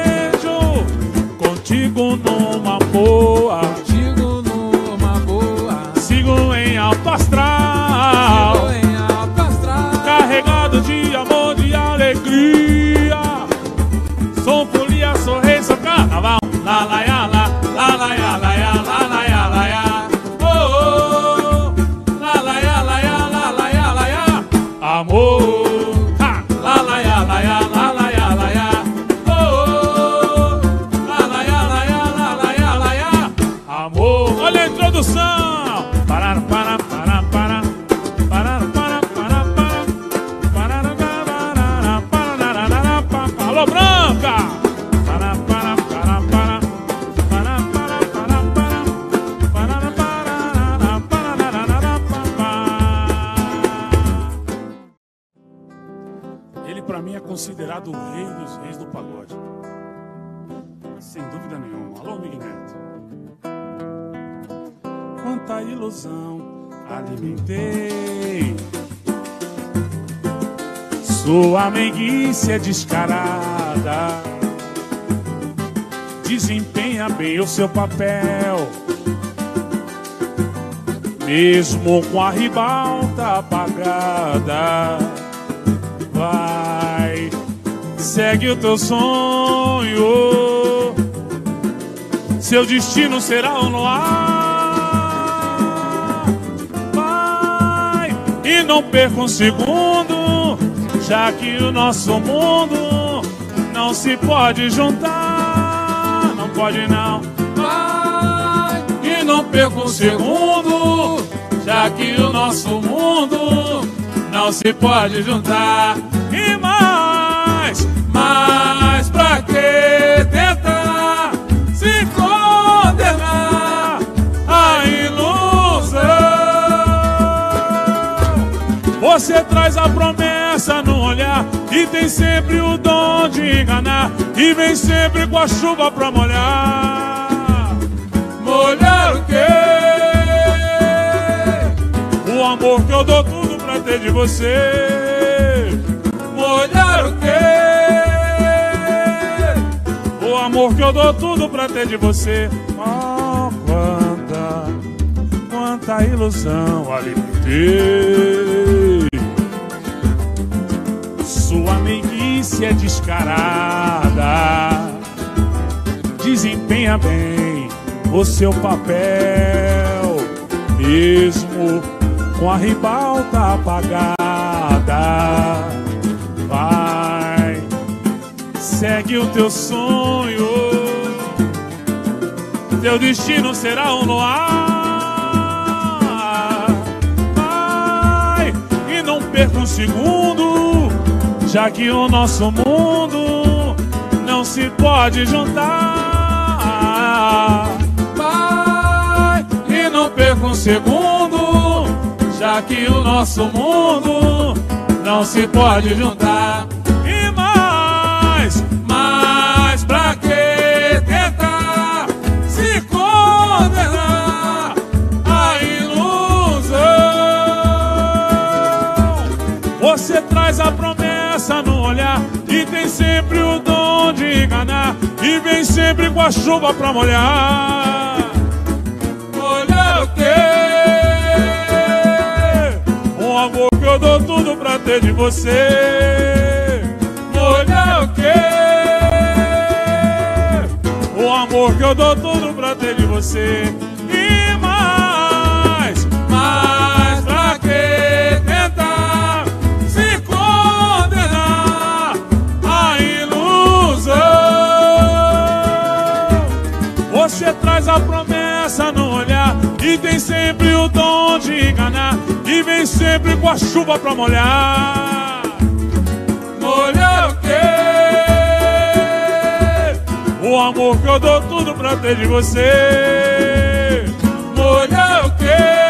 beijo. Contigo numa boa, digo numa boa, sigo em alto astral, sigo em alto astral, carregado de amor, de alegria. Sou folia, sou rei, sou carnaval. La la ya la, la la ya la ya, la la ya la ya. Oh oh, la la ya la ya, la la ya la ya. Amor, ha, la la ya la ya, la la ya la ya. Oh oh, la la ya la ya, la la ya la ya. Amor, olha a introdução. Para para para para para para para para para para para para. Alô, Branca. Para para para para para para para para para para para. Ele pra mim é considerado o rei dos reis do pagode, sem dúvida nenhuma. Alô, Miguel Neto. Quanta ilusão alimentei, sua meiguice é descarada, desempenha bem o seu papel, mesmo com a ribalta apagada. Vai, segue o teu sonho, seu destino será o luar. Vai, e não perca um segundo, já que o nosso mundo não se pode juntar. Não pode não. Vai, e não perca um segundo, já que o nosso mundo não se pode juntar. E mais, mais pra que tentar se condenar à ilusão? Você traz a promessa no olhar e tem sempre o dom de enganar, e vem sempre com a chuva pra molhar. Molhar o quê? O amor que eu dou tudo pra ter de você. Molhar o quê? O amor que eu dou tudo pra ter de você. Oh, quanta, quanta ilusão alimentei, sua meiguice é descarada, desempenha bem o seu papel, mesmo com a ribalta apagada. Vai, segue o teu sonho, teu destino será um luar. Vai, e não perca um segundo, já que o nosso mundo não se pode juntar. Vai, e não perca um segundo, já que o nosso mundo não se pode juntar. E mais, mais pra que tentar se condenar à ilusão? Você traz a promessa no olhar e e tem sempre o dom de enganar, e vem sempre com a chuva pra molhar. Molhar o quê? Um amor que eu dou tudo pra ter de você. Molhar o quê? O amor que eu dou tudo pra ter de você. E mais, mais pra que tentar se condenar à ilusão? Você traz a promessa no olhar e tem sempre o dom de enganar, e vem sempre com a chuva pra molhar. Molhar o quê? O amor que eu dou tudo pra ter de você. Molhar o quê?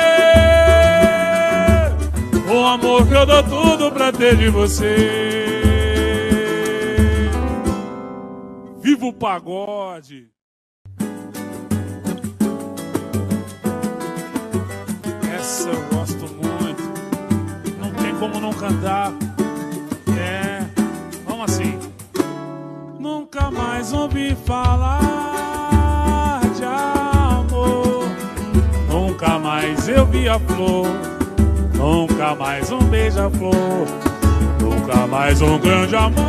O amor que eu dou tudo pra ter de você. Viva o pagode! Essa eu gosto muito. Não tem como não cantar. É, vamos assim. Nunca mais ouvi falar de amor, nunca mais eu vi a flor, nunca mais um beija-flor, nunca mais um grande amor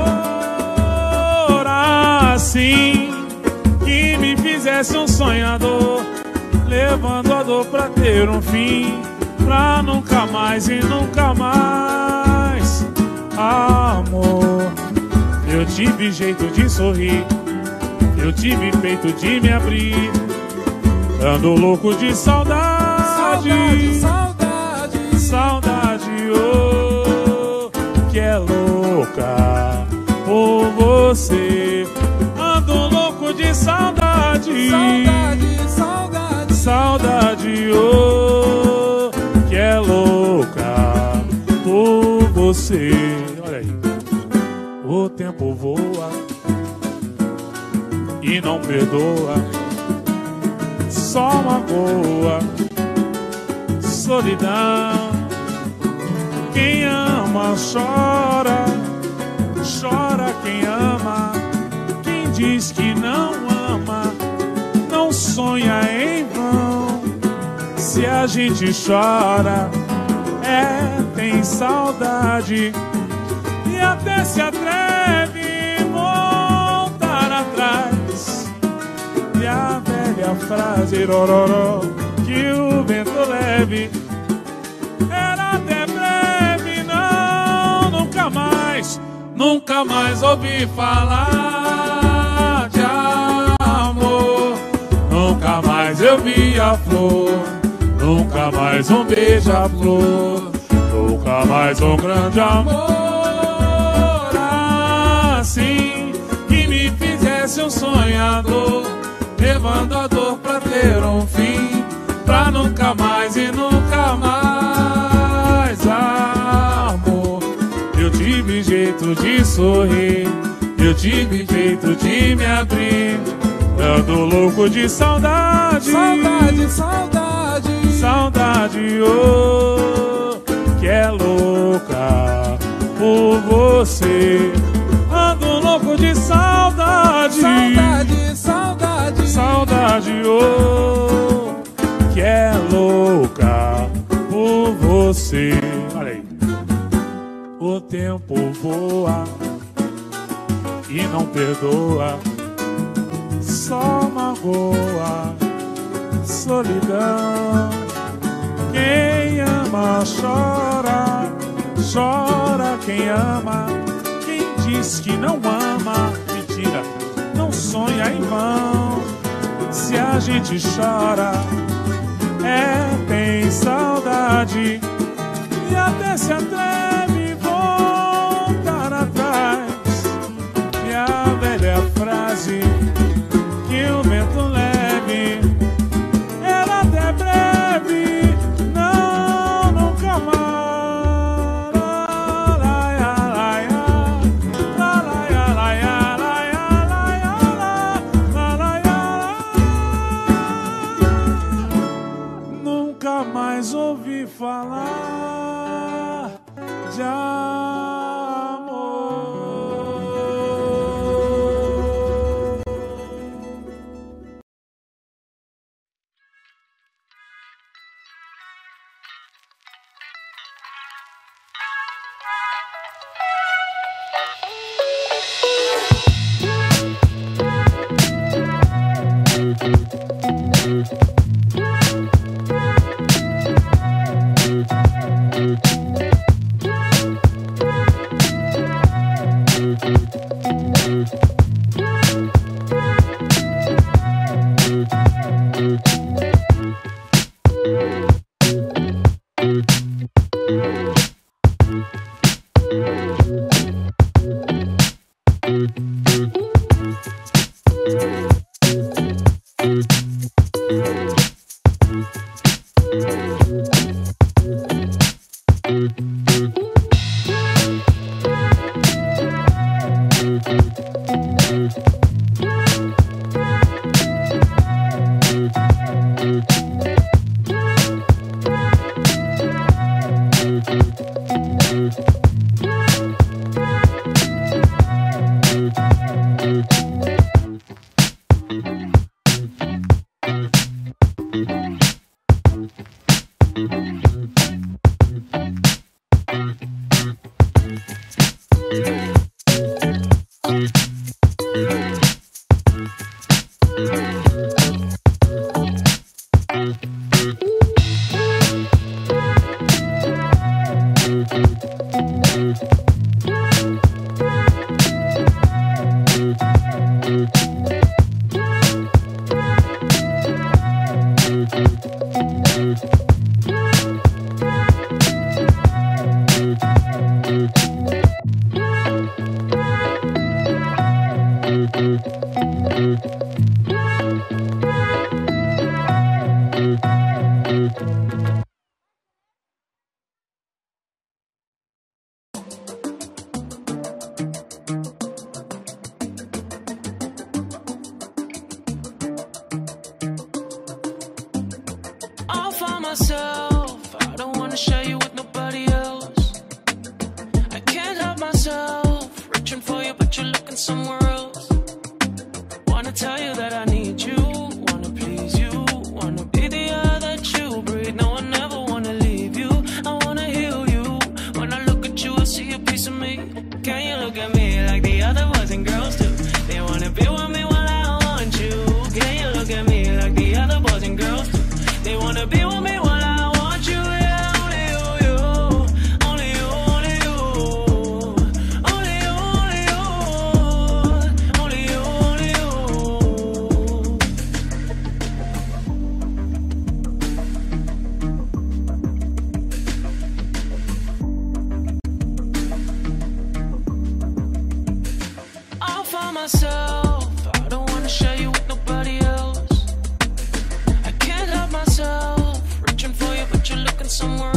assim, que me fizesse um sonhador, levando a dor pra ter um fim, pra nunca mais e nunca mais. Amor, eu tive jeito de sorrir, eu tive peito de me abrir, ando louco de saudade, saudade, saudade, oh, que é louca por você. Ando louco de saudade, saudade, saudade, saudade, oh, que é louca por você. Olha aí. O tempo voa e não perdoa, só magoa, solidão. Quem ama chora, chora quem ama. Quem diz que não ama, não sonha em vão. Se a gente chora, é, tem saudade, e até se atreve voltar atrás. E a velha frase, rororó, que o vento leve, era até breve. Não, nunca mais, nunca mais ouvi falar de amor. Nunca mais eu vi a flor, nunca mais um beija-flor, nunca mais um grande amor assim, que me fizesse um sonhador, levando a dor pra ter um fim, pra nunca mais e nunca mais. Amor, eu tive jeito de sorrir, eu tive jeito de me abrir, ando louco de saudade, saudade, saudade, saudade, oh, que é louca por você. Ando louco de saudade, saudade, saudade, saudade, oh, que é louca por você. Olha aí. O tempo voa e não perdoa, só magoa, solidão. Quem ama chora, chora quem ama. Diz que não ama, mentira, não sonha em vão. Se a gente chora, é, tem saudade, e até se atreve voltar atrás. E a velha frase, que o vento leve, era até breve. Não, nunca mais. Mais ouvi falar de amor. Somewhere